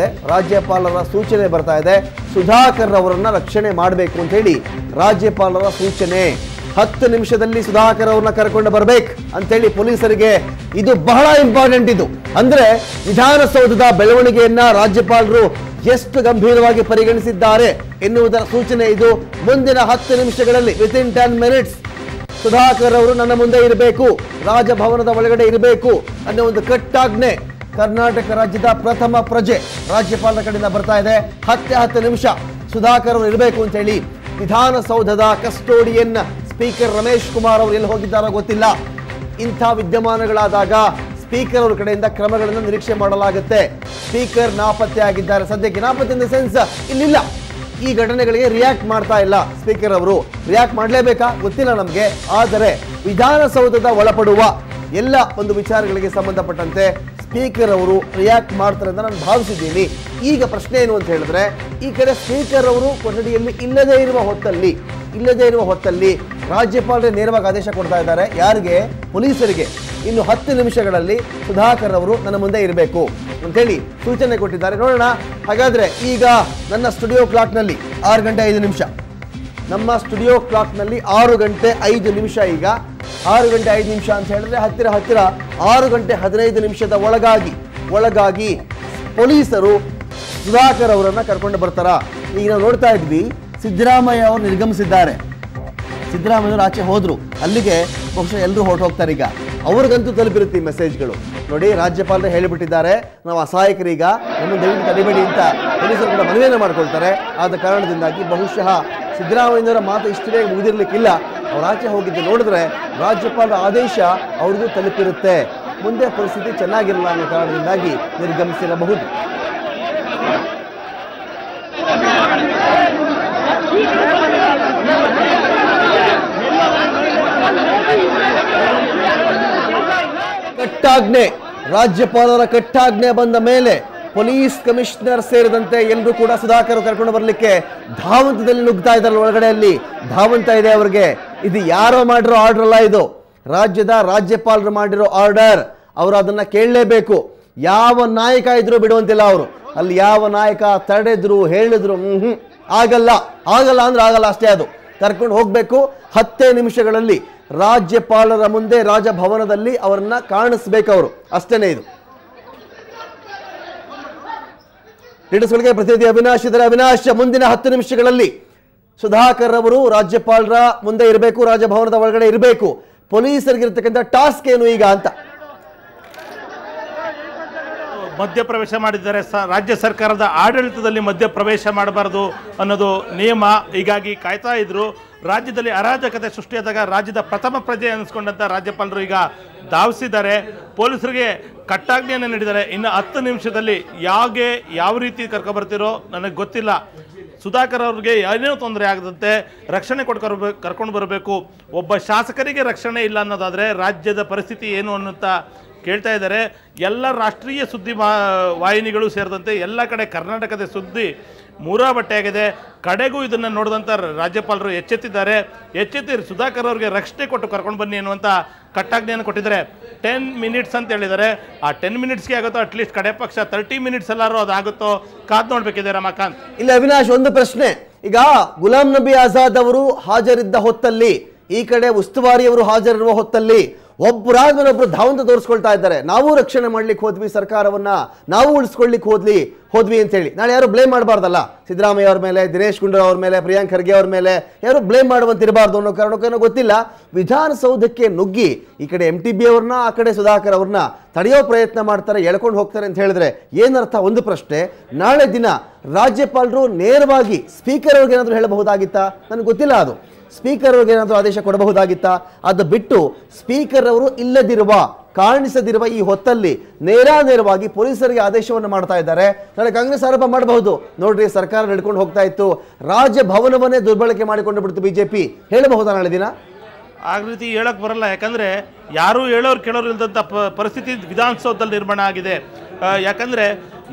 ಬರ್ತಾ ಇದೆ, ಸುಧಾಕರ್ ಅವರನ್ನ ರಕ್ಷಣೆ ಮಾಡಬೇಕು ಅಂತ ಹೇಳಿ ರಾಜ್ಯಪಾಲರ ಸೂಚನೆ. 10 ನಿಮಿಷದಲ್ಲಿ ಸುಧಾಕರ್ ಅವ್ರನ್ನ ಕರ್ಕೊಂಡು ಬರ್ಬೇಕು ಅಂತ ಹೇಳಿ ಪೊಲೀಸರಿಗೆ. ಇದು ಬಹಳ ಇಂಪಾರ್ಟೆಂಟ್. ಇದು ಅಂದ್ರೆ ವಿಧಾನಸೌಧದ ಬೆಳವಣಿಗೆಯನ್ನ ರಾಜ್ಯಪಾಲರು ಎಷ್ಟು ಗಂಭೀರವಾಗಿ ಪರಿಗಣಿಸಿದ್ದಾರೆ ಎನ್ನುವುದರ ಸೂಚನೆ ಇದು. ಮುಂದಿನ 10 ನಿಮಿಷಗಳಲ್ಲಿ ವಿತಿನ್ 10 ಮಿನಿಟ್ಸ್ ಸುಧಾಕರ್ ಅವರು ನನ್ನ ಮುಂದೆ ಇರಬೇಕು, ರಾಜಭವನದ ಒಳಗಡೆ ಇರಬೇಕು ಅನ್ನೋ ಒಂದು ಕಟ್ಟಾಜ್ಞೆ ಕರ್ನಾಟಕ ರಾಜ್ಯದ ಪ್ರಥಮ ಪ್ರಜೆ ರಾಜ್ಯಪಾಲರ ಕಡೆಯಿಂದ ಬರ್ತಾ ಇದೆ. 10 ನಿಮಿಷ ಸುಧಾಕರ್ ಅವರು ಇರಬೇಕು ಅಂತ ಹೇಳಿ ವಿಧಾನಸೌಧದ ಕಸ್ಟೋಡಿಯನ್ ಸ್ಪೀಕರ್ ರಮೇಶ್ ಕುಮಾರ್ ಅವರು ಎಲ್ಲಿ ಹೋಗಿದ್ದಾರೋ ಗೊತ್ತಿಲ್ಲ. ಇಂಥ ವಿದ್ಯಮಾನಗಳಾದಾಗ ಸ್ಪೀಕರ್ ಅವರ ಕಡೆಯಿಂದ ಕ್ರಮಗಳನ್ನು ನಿರೀಕ್ಷೆ ಮಾಡಲಾಗುತ್ತೆ. ಸ್ಪೀಕರ್ ನಾಪತ್ತೆ ಆಗಿದ್ದಾರೆ, ಸದ್ಯಕ್ಕೆ ನಾಪತ್ತೆ ಇನ್ ದ ಸೆನ್ಸ್ ಇಲ್ಲಿಲ್ಲ. ಈ ಘಟನೆಗಳಿಗೆ ರಿಯಾಕ್ಟ್ ಮಾಡ್ತಾ ಇಲ್ಲ ಸ್ಪೀಕರ್ ಅವರು. ರಿಯಾಕ್ಟ್ ಮಾಡಲೇಬೇಕಾ ಗೊತ್ತಿಲ್ಲ ನಮಗೆ. ಆದರೆ ವಿಧಾನಸೌಧದ ಒಳಪಡುವ ಎಲ್ಲ ಒಂದು ವಿಚಾರಗಳಿಗೆ ಸಂಬಂಧಪಟ್ಟಂತೆ ಸ್ಪೀಕರ್ ಅವರು ರಿಯಾಕ್ಟ್ ಮಾಡ್ತಾರೆ ಅಂತ ನಾನು ಭಾವಿಸಿದ್ದೀನಿ. ಈಗ ಪ್ರಶ್ನೆ ಏನು ಅಂತ ಹೇಳಿದ್ರೆ, ಈ ಕಡೆ ಸ್ಪೀಕರ್ ಅವರು ಕೊಠಡಿಯಲ್ಲಿ ಇಲ್ಲದೇ ಇರುವ ಹೊತ್ತಲ್ಲಿ ರಾಜ್ಯಪಾಲರೇ ನೇರವಾಗಿ ಆದೇಶ ಕೊಡ್ತಾ ಇದ್ದಾರೆ. ಯಾರಿಗೆ? ಪೊಲೀಸರಿಗೆ. ಇನ್ನು 10 ನಿಮಿಷಗಳಲ್ಲಿ ಸುಧಾಕರ್ ಅವರು ನನ್ನ ಮುಂದೆ ಇರಬೇಕು ಅಂತೇಳಿ ಸೂಚನೆ ಕೊಟ್ಟಿದ್ದಾರೆ. ನೋಡೋಣ. ಹಾಗಾದ್ರೆ ಈಗ ನನ್ನ ಸ್ಟುಡಿಯೋ ಕ್ಲಾಕ್ನಲ್ಲಿ 6 ಗಂಟೆ 5 ನಿಮಿಷ, ನಮ್ಮ ಸ್ಟುಡಿಯೋ ಕ್ಲಾಕ್ನಲ್ಲಿ 6 ಗಂಟೆ 5 ನಿಮಿಷ. ಈಗ 6 ಗಂಟೆ 5 ನಿಮಿಷ ಅಂತ ಹೇಳಿದ್ರೆ ಹತ್ತಿರ 6 ಗಂಟೆ 15 ನಿಮಿಷದ ಒಳಗಾಗಿ ಪೊಲೀಸರು ಸುಧಾಕರ್ ಅವರನ್ನ ಕರ್ಕೊಂಡು ಬರ್ತಾರ. ಈಗ ನಾವು ನೋಡ್ತಾ ಇದ್ವಿ, ಸಿದ್ದರಾಮಯ್ಯ ಅವರು ನಿರ್ಗಮಿಸಿದ್ದಾರೆ. ಸಿದ್ದರಾಮಯ್ಯವರು ಆಚೆ ಹೋದ್ರು, ಅಲ್ಲಿಗೆ ಬಹುಶಃ ಎಲ್ಲರೂ ಹೊರಟೋಗ್ತಾರೆ. ಈಗ ಅವ್ರಿಗಂತೂ ತಲುಪಿರುತ್ತೆ ಈ ಮೆಸೇಜ್ಗಳು. ನೋಡಿ, ರಾಜ್ಯಪಾಲರು ಹೇಳಿಬಿಟ್ಟಿದ್ದಾರೆ, ನಾವು ಅಸಹಾಯಕರೀಗ, ನಮ್ಮ ದಯವಿಟ್ಟು ತಡಿಬೇಡಿ ಅಂತ ಪೊಲೀಸರು ಕೂಡ ಮನವಿಯನ್ನು ಮಾಡ್ಕೊಳ್ತಾರೆ. ಆದ ಕಾರಣದಿಂದಾಗಿ ಬಹುಶಃ ಸಿದ್ದರಾಮಯ್ಯನವರ ಮಾತು ಇಷ್ಟೇ ಮುಗಿದಿರ್ಲಿಕ್ಕಿಲ್ಲ. ಅವ್ರು ಆಚೆ ಹೋಗಿದ್ದು ನೋಡಿದ್ರೆ ರಾಜ್ಯಪಾಲರ ಆದೇಶ ಅವ್ರಿಗೂ ತಲುಪಿರುತ್ತೆ. ಮುಂದೆ ಪರಿಸ್ಥಿತಿ ಚೆನ್ನಾಗಿರಲ್ಲ ಅನ್ನೋ ಕಾರಣದಿಂದಾಗಿ ನಿರ್ಗಮಿಸಿರಬಹುದು. ಕಟ್ಟಾಜ್ಞೆ, ರಾಜ್ಯಪಾಲರ ಕಟ್ಟಾಜ್ಞೆ ಬಂದ ಮೇಲೆ ಪೊಲೀಸ್ ಕಮಿಷನರ್ ಸೇರಿದಂತೆ ಎಲ್ಲರೂ ಕೂಡ ಸುಧಾಕರ್ ಕರ್ಕೊಂಡು ಬರಲಿಕ್ಕೆ ಧಾವಂತದಲ್ಲಿ ನುಗ್ತಾ ಇದ್ದಾರೆ. ಒಳಗಡೆಯಲ್ಲಿ ಧಾವಂತ ಇದೆ ಅವರಿಗೆ. ಇದು ಯಾರೋ ಮಾಡಿರೋ ಆರ್ಡರ್ ಅಲ್ಲ, ಇದು ರಾಜ್ಯದ ರಾಜ್ಯಪಾಲರು ಮಾಡಿರೋ ಆರ್ಡರ್. ಅವರು ಅದನ್ನ ಕೇಳಲೇಬೇಕು. ಯಾವ ನಾಯಕ ಇದ್ರು ಬಿಡುವಂತಿಲ್ಲ ಅವರು. ಅಲ್ಲಿ ಯಾವ ನಾಯಕ ತಡೆದ್ರು ಹೇಳಿದ್ರು ಆಗಲ್ಲ ಅಂದ್ರೆ ಆಗಲ್ಲ ಅಷ್ಟೇ. ಅದು ಕರ್ಕೊಂಡು ಹೋಗ್ಬೇಕು. 10 ನಿಮಿಷಗಳಲ್ಲಿ ರಾಜ್ಯಪಾಲರ ಮುಂದೆ ರಾಜಭವನದಲ್ಲಿ ಅವರನ್ನ ಕಾಣಿಸ್ಬೇಕು ಅವರು, ಅಷ್ಟೇನೆ. ಇದು ಲೀಡರ್ಸ್ಗಳಿಗೆ ಪ್ರತಿನಿಧಿ ಅವಿನಾಶ್ ಇದ್ದಾರೆ. ಅವಿನಾಶ್, ಮುಂದಿನ 10 ನಿಮಿಷಗಳಲ್ಲಿ ಸುಧಾಕರ್ ಅವರು ರಾಜ್ಯಪಾಲರ ಮುಂದೆ ಇರಬೇಕು, ರಾಜಭವನದ ಒಳಗಡೆ ಇರಬೇಕು. ಪೊಲೀಸರಿಗಿರ್ತಕ್ಕಂಥ ಟಾಸ್ಕ್ ಏನು ಈಗ ಅಂತ? ಮಧ್ಯಪ್ರವೇಶ ಮಾಡಿದ್ದಾರೆ. ರಾಜ್ಯ ಸರ್ಕಾರದ ಆಡಳಿತದಲ್ಲಿ ಮಧ್ಯಪ್ರವೇಶ ಮಾಡಬಾರದು ಅನ್ನೋದು ನಿಯಮ. ಹೀಗಾಗಿ ಕಾಯ್ತಾ ಇದ್ರು. ರಾಜ್ಯದಲ್ಲಿ ಅರಾಜಕತೆ ಸೃಷ್ಟಿಯಾದಾಗ ರಾಜ್ಯದ ಪ್ರಥಮ ಪ್ರಜೆ ಅನಿಸ್ಕೊಂಡಂತ ರಾಜ್ಯಪಾಲರು ಈಗ ಧಾವಿಸಿದ್ದಾರೆ. ಪೊಲೀಸರಿಗೆ ಕಟ್ಟಾಜ್ಞೆಯನ್ನು ನೀಡಿದ್ದಾರೆ. ಇನ್ನು 10 ನಿಮಿಷದಲ್ಲಿ ಯಾವ ರೀತಿ ಕರ್ಕೊಬರ್ತಿರೋ ನನಗೆ ಗೊತ್ತಿಲ್ಲ. ಸುಧಾಕರ್ ಅವ್ರಿಗೆ ಏನೇನೋ ತೊಂದರೆ ಆಗದಂತೆ ರಕ್ಷಣೆ ಕರ್ಕೊಂಡು ಬರಬೇಕು. ಒಬ್ಬ ಶಾಸಕರಿಗೆ ರಕ್ಷಣೆ ಇಲ್ಲ ಅನ್ನೋದಾದರೆ ರಾಜ್ಯದ ಪರಿಸ್ಥಿತಿ ಏನು ಅನ್ನುವಂಥ ಕೇಳ್ತಾ ಇದ್ದಾರೆ. ಎಲ್ಲ ರಾಷ್ಟ್ರೀಯ ಸುದ್ದಿ ವಾಹಿನಿಗಳು ಸೇರಿದಂತೆ ಎಲ್ಲ ಕಡೆ ಕರ್ನಾಟಕದ ಸುದ್ದಿ ಮೂರಾ ಬಟ್ಟೆಯಾಗಿದೆ. ಕಡೆಗೂ ಇದನ್ನು ನೋಡಿದಂಥ ರಾಜ್ಯಪಾಲರು ಎಚ್ಚೆತ್ತಿದ್ದಾರೆ. ಎಚ್ಚೆತ್ತಿ ಸುಧಾಕರ್ ಅವರಿಗೆ ರಕ್ಷಣೆ ಕೊಟ್ಟು ಕರ್ಕೊಂಡು ಬನ್ನಿ ಅನ್ನುವಂಥ ಕಟ್ಟಾಜ್ಞೆಯನ್ನು ಕೊಟ್ಟಿದ್ದಾರೆ. 10 ಮಿನಿಟ್ಸ್ ಅಂತ ಹೇಳಿದ್ದಾರೆ. ಆ 10 ಮಿನಿಟ್ಸ್ಗೆ ಆಗುತ್ತೋ ಅಟ್ಲೀಸ್ಟ್ ಕಡೆ ಪಕ್ಷ 30 ಮಿನಿಟ್ಸ್ ಎಲ್ಲರೂ ಅದಾಗುತ್ತೋ ಕಾದು ನೋಡ್ಬೇಕಿದೆ ರಮಾಕಾಂತ್. ಇಲ್ಲಿ ಅವಿನಾಶ್ ಒಂದು ಪ್ರಶ್ನೆ. ಈಗ ಗುಲಾಂ ನಬಿ ಆಜಾದ್ ಅವರು ಹಾಜರಿದ್ದ ಹೊತ್ತಲ್ಲಿ, ಈ ಕಡೆ ಉಸ್ತುವಾರಿಯವರು ಹಾಜರಿರುವ ಹೊತ್ತಲ್ಲಿ ಒಬ್ಬರಾದ್ಮೇಲೆ ಧಾವಂತ ತೋರಿಸ್ಕೊಳ್ತಾ ಇದ್ದಾರೆ. ನಾವು ರಕ್ಷಣೆ ಮಾಡ್ಲಿಕ್ಕೆ ಹೋದ್ವಿ, ಸರ್ಕಾರವನ್ನ ನಾವು ಉಳಿಸ್ಕೊಳ್ಳಿಕ್ಕೆ ಹೋದ್ವಿ ಅಂತ ಹೇಳಿ. ನಾಳೆ ಯಾರು ಬ್ಲೇಮ್ ಮಾಡಬಾರ್ದಲ್ಲ, ಸಿದ್ದರಾಮಯ್ಯ ಅವ್ರ ಮೇಲೆ, ದಿನೇಶ್ ಗುಂಡೂರಾವ್ ಅವ್ರ ಮೇಲೆ, ಪ್ರಿಯಾಂಕ್ ಖರ್ಗೆ ಅವ್ರ ಮೇಲೆ ಯಾರು ಬ್ಲೇಮ್ ಮಾಡುವಂತಿರಬಾರ್ದು ಅನ್ನೋ ಕಾರಣಕ್ಕೇನೋ ಗೊತ್ತಿಲ್ಲ, ವಿಧಾನಸೌಧಕ್ಕೆ ನುಗ್ಗಿ ಈ ಕಡೆ MTB ಅವ್ರನ್ನ, ಆ ಕಡೆ ಸುಧಾಕರ್ ಅವ್ರನ್ನ ತಡೆಯೋ ಪ್ರಯತ್ನ ಮಾಡ್ತಾರೆ, ಎಳ್ಕೊಂಡು ಹೋಗ್ತಾರೆ ಅಂತ ಹೇಳಿದ್ರೆ ಏನರ್ಥ? ಒಂದು ಪ್ರಶ್ನೆ, ನಾಳೆ ದಿನ ರಾಜ್ಯಪಾಲರು ನೇರವಾಗಿ ಸ್ಪೀಕರ್ ಅವ್ರಿಗೆ ಏನಾದರೂ ಹೇಳಬಹುದಾಗಿತ್ತಾ? ನನಗೆ ಗೊತ್ತಿಲ್ಲ. ಅದು ಸ್ಪೀಕರ್ ಅವ್ರಿಗೆ ಏನಾದರೂ ಆದೇಶ ಕೊಡಬಹುದಾಗಿತ್ತಾ? ಅದು ಬಿಟ್ಟು ಸ್ಪೀಕರ್ ಅವರು ಇಲ್ಲದಿರುವ, ಕಾಣಿಸದಿರುವ ಈ ಹೊತ್ತಲ್ಲಿ ನೇರವಾಗಿ ಪೊಲೀಸರಿಗೆ ಆದೇಶವನ್ನು ಮಾಡ್ತಾ ಇದ್ದಾರೆ. ನಾಳೆ ಕಾಂಗ್ರೆಸ್ ಆರೋಪ ಮಾಡಬಹುದು, ನೋಡ್ರಿ ಸರ್ಕಾರ ನಡ್ಕೊಂಡು ಹೋಗ್ತಾ ಇತ್ತು, ರಾಜಭವನವನ್ನೇ ದುರ್ಬಳಕೆ ಮಾಡಿಕೊಂಡು ಬಿಡ್ತು ಬಿಜೆಪಿ, ಹೇಳಬಹುದಾ ನಾಳೆ ದಿನ? ಆ ರೀತಿ ಹೇಳಕ್ ಬರಲ್ಲ. ಯಾಕಂದ್ರೆ ಯಾರು ಹೇಳೋರು ಕೇಳೋರು ಇಲ್ಲದಂಥ ಪರಿಸ್ಥಿತಿ ವಿಧಾನಸೌಧದಲ್ಲಿ ನಿರ್ಮಾಣ ಆಗಿದೆ. ಯಾಕಂದ್ರೆ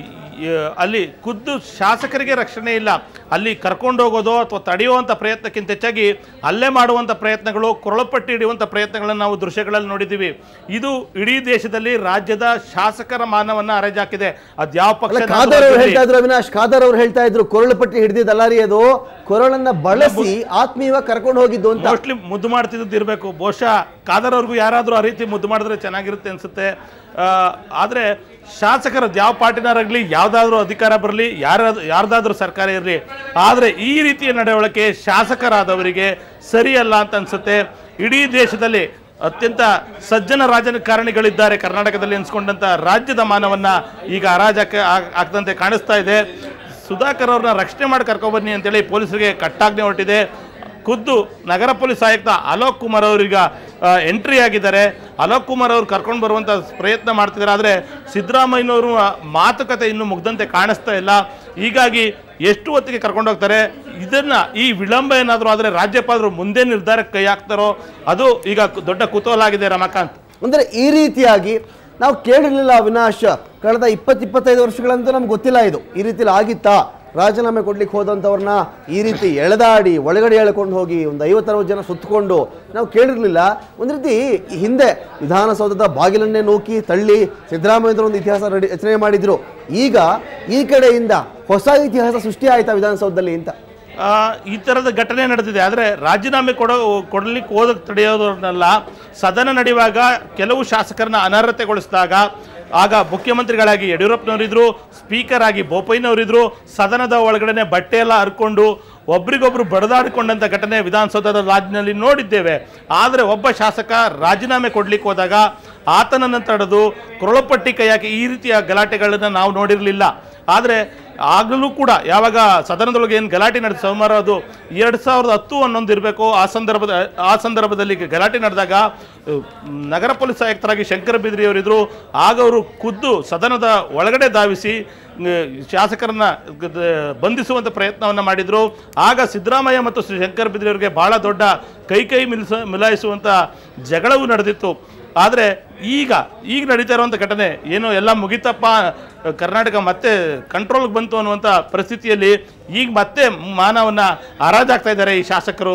ಅಲ್ಲಿ ಖುದ್ದು ಶಾಸಕರಿಗೆ ರಕ್ಷಣೆ ಇಲ್ಲ. ಅಲ್ಲಿ ಕರ್ಕೊಂಡು ಹೋಗೋದು ಅಥವಾ ತಡೆಯುವಂಥ ಪ್ರಯತ್ನಕ್ಕಿಂತ ಹೆಚ್ಚಾಗಿ ಅಲ್ಲೇ ಮಾಡುವಂಥ ಪ್ರಯತ್ನಗಳು, ಕೊರಳಪಟ್ಟಿ ಹಿಡಿಯುವಂಥ ಪ್ರಯತ್ನಗಳನ್ನು ನಾವು ದೃಶ್ಯಗಳಲ್ಲಿ ನೋಡಿದ್ದೀವಿ. ಇದು ಇಡೀ ದೇಶದಲ್ಲಿ ರಾಜ್ಯದ ಶಾಸಕರ ಮಾನವನ್ನ ಹರಾಜಾಕಿದೆ. ಅದ್ಯಾವ ಪಕ್ಷ ಹೇಳ್ತಾ ಇದ್ರು ಅವಿನಾಶ್, ಖಾದರ್ ಅವರು ಹೇಳ್ತಾ ಇದ್ರು ಕೊರಳಪಟ್ಟಿ ಹಿಡಿದಿದ್ದಲ್ಲ ರೀ, ಅದು ಕೊರಳನ್ನ ಬಳಸಿ ಆತ್ಮೀಯವಾಗಿ ಕರ್ಕೊಂಡು ಹೋಗಿದ್ದು ಅಂತ. ಮೋಸ್ಟ್ಲಿ ಮುದ್ದು ಮಾಡ್ತಿದ್ದು ಇರಬೇಕು. ಬಹುಶಃ ಖಾದರ್ ಅವ್ರಿಗೂ ಯಾರಾದರೂ ಆ ರೀತಿ ಮುದ್ದು ಮಾಡಿದ್ರೆ ಚೆನ್ನಾಗಿರುತ್ತೆ ಅನ್ಸುತ್ತೆ. ಆದರೆ ಶಾಸಕರದ್ದು ಯಾವ ಪಾರ್ಟಿನವರಾಗಲಿ, ಯಾವುದಾದ್ರೂ ಅಧಿಕಾರ ಬರಲಿ, ಯಾರ್ದಾದ್ರೂ ಸರ್ಕಾರ ಇರಲಿ, ಆದರೆ ಈ ರೀತಿಯ ನಡವಳಿಕೆ ಶಾಸಕರಾದವರಿಗೆ ಸರಿಯಲ್ಲ ಅಂತ ಅನ್ಸುತ್ತೆ. ಇಡೀ ದೇಶದಲ್ಲಿ ಅತ್ಯಂತ ಸಜ್ಜನ ರಾಜಕಾರಣಿಗಳಿದ್ದಾರೆ ಕರ್ನಾಟಕದಲ್ಲಿ ಅನ್ಸ್ಕೊಂಡಂಥ ರಾಜ್ಯದ ಮಾನವನ್ನ ಈಗ ಹರಾಜಕ್ಕೆ ಆಗ್ದಂತೆ ಕಾಣಿಸ್ತಾ ಇದೆ. ಸುಧಾಕರ್ ಅವ್ರನ್ನ ರಕ್ಷಣೆ ಮಾಡಿ ಕರ್ಕೊಬನ್ನಿ ಅಂತೇಳಿ ಪೊಲೀಸರಿಗೆ ಕಟ್ಟಾಜ್ಞೆ ಹೊರಟಿದೆ. ಖುದ್ದು ನಗರ ಪೊಲೀಸ್ ಆಯುಕ್ತ ಅಲೋಕ್ ಕುಮಾರ್ ಅವರೀಗ ಎಂಟ್ರಿ ಆಗಿದ್ದಾರೆ. ಅಲೋಕ್ ಕುಮಾರ್ ಅವರು ಕರ್ಕೊಂಡು ಬರುವಂಥ ಪ್ರಯತ್ನ ಮಾಡ್ತಿದ್ದಾರೆ. ಆದರೆ ಸಿದ್ದರಾಮಯ್ಯನವರು ಮಾತುಕತೆ ಇನ್ನೂ ಮುಗ್ದಂತೆ ಕಾಣಿಸ್ತಾ ಇಲ್ಲ. ಹೀಗಾಗಿ ಎಷ್ಟು ಹೊತ್ತಿಗೆ ಕರ್ಕೊಂಡು ಹೋಗ್ತಾರೆ, ಈ ವಿಳಂಬ ಏನಾದರೂ ಆದರೆ ರಾಜ್ಯಪಾಲರು ಮುಂದೆ ನಿರ್ಧಾರಕ್ಕೆ ಕೈ ಹಾಕ್ತಾರೋ ಅದು ಈಗ ದೊಡ್ಡ ಕುತೂಹಲ ಆಗಿದೆ ರಮಾಕಾಂತ್. ಅಂದರೆ ಈ ರೀತಿಯಾಗಿ ನಾವು ಕೇಳಿರಲಿಲ್ಲ ಅವಿನಾಶ್, ಕಳೆದ 20-25 ವರ್ಷಗಳಂತೂ ನಮ್ಗೆ ಗೊತ್ತಿಲ್ಲ ಇದು ಈ ರೀತಿಲಿ ಆಗಿತ್ತಾ. ರಾಜೀನಾಮೆ ಕೊಡ್ಲಿಕ್ಕೆ ಹೋದಂಥವ್ರನ್ನ ಈ ರೀತಿ ಎಳೆದಾಡಿ ಒಳಗಡೆ ಎಳ್ಕೊಂಡು ಹೋಗಿ ಒಂದು 50-60 ಜನ ಸುತ್ತಕೊಂಡು ನಾವು ಕೇಳಿರಲಿಲ್ಲ. ಒಂದು ರೀತಿ ಹಿಂದೆ ವಿಧಾನಸೌಧದ ಬಾಗಿಲನ್ನೇ ನೂಕಿ ತಳ್ಳಿ ಸಿದ್ದರಾಮಯ್ಯರು ಒಂದು ಇತಿಹಾಸ ರಚನೆ ಮಾಡಿದ್ರು. ಈಗ ಈ ಕಡೆಯಿಂದ ಹೊಸ ಇತಿಹಾಸ ಸೃಷ್ಟಿ ಆಯ್ತಾ ವಿಧಾನಸೌಧದಲ್ಲಿ ಅಂತ ಈ ಥರದ ಘಟನೆ ನಡೆದಿದೆ. ಆದರೆ ರಾಜೀನಾಮೆ ಕೊಡಲಿಕ್ಕೆ ಹೋದಕ್ಕೆ ತಡೆಯೋದನ್ನೆಲ್ಲ ಸದನ ನಡೆಯುವಾಗ ಕೆಲವು ಶಾಸಕರನ್ನ ಅನರ್ಹತೆಗೊಳಿಸಿದಾಗ ಆಗ ಮುಖ್ಯಮಂತ್ರಿಗಳಾಗಿ ಯಡಿಯೂರಪ್ಪನವರಿದ್ರು, ಸ್ಪೀಕರ್ ಆಗಿ ಬೋಪಯ್ಯನವರಿದ್ರು, ಸದನದ ಒಳಗಡೆ ಬಟ್ಟೆ ಎಲ್ಲ ಹರ್ಕೊಂಡು ಒಬ್ರಿಗೊಬ್ರು ಬಡದಾಡಿಕೊಂಡಂಥ ಘಟನೆ ವಿಧಾನಸೌಧದ ರಾಜ್ಯದಲ್ಲಿ ನೋಡಿದ್ದೇವೆ. ಆದರೆ ಒಬ್ಬ ಶಾಸಕ ರಾಜೀನಾಮೆ ಕೊಡ್ಲಿಕ್ಕೆ ಹೋದಾಗ ಆತನನ್ನು ತಡೆದು ಕೊರಳಪಟ್ಟಿ ಕೈ ಹಾಕಿ ಈ ರೀತಿಯ ಗಲಾಟೆಗಳನ್ನು ನಾವು ನೋಡಿರಲಿಲ್ಲ. ಆದರೆ ಆಗಲೂ ಕೂಡ ಯಾವಾಗ ಸದನದೊಳಗೆ ಏನು ಗಲಾಟೆ ನಡೆದ ಸುಮಾರು ಅದು 2010 ಅನ್ನೊಂದು ಇರಬೇಕು. ಆ ಸಂದರ್ಭದಲ್ಲಿ ಗಲಾಟೆ ನಡೆದಾಗ ನಗರ ಪೊಲೀಸ್ ಆಯುಕ್ತರಾಗಿ ಶಂಕರ ಬಿದ್ರಿ ಅವರಿದ್ದರು. ಆಗ ಅವರು ಖುದ್ದು ಸದನದ ಒಳಗಡೆ ಧಾವಿಸಿ ಶಾಸಕರನ್ನ ಬಂಧಿಸುವಂಥ ಪ್ರಯತ್ನವನ್ನು ಮಾಡಿದರು. ಆಗ ಸಿದ್ದರಾಮಯ್ಯ ಮತ್ತು ಶಂಕರ ಬಿದ್ರಿ ಅವರಿಗೆ ಬಹಳ ದೊಡ್ಡ ಕೈ ಮಿಲಾಯಿಸುವಂಥ ಜಗಳವೂ ನಡೆದಿತ್ತು. ಆದರೆ ಈಗ ನಡೀತಾ ಇರುವಂಥ ಘಟನೆ ಏನು ಎಲ್ಲ ಮುಗಿತಪ್ಪ, ಕರ್ನಾಟಕ ಮತ್ತೆ ಕಂಟ್ರೋಲ್ಗೆ ಬಂತು ಅನ್ನುವಂಥ ಪರಿಸ್ಥಿತಿಯಲ್ಲಿ ಈಗ ಮತ್ತೆ ಮಾನವನ್ನ ಹರಾಜಾಗ್ತಾ ಇದ್ದಾರೆ ಈ ಶಾಸಕರು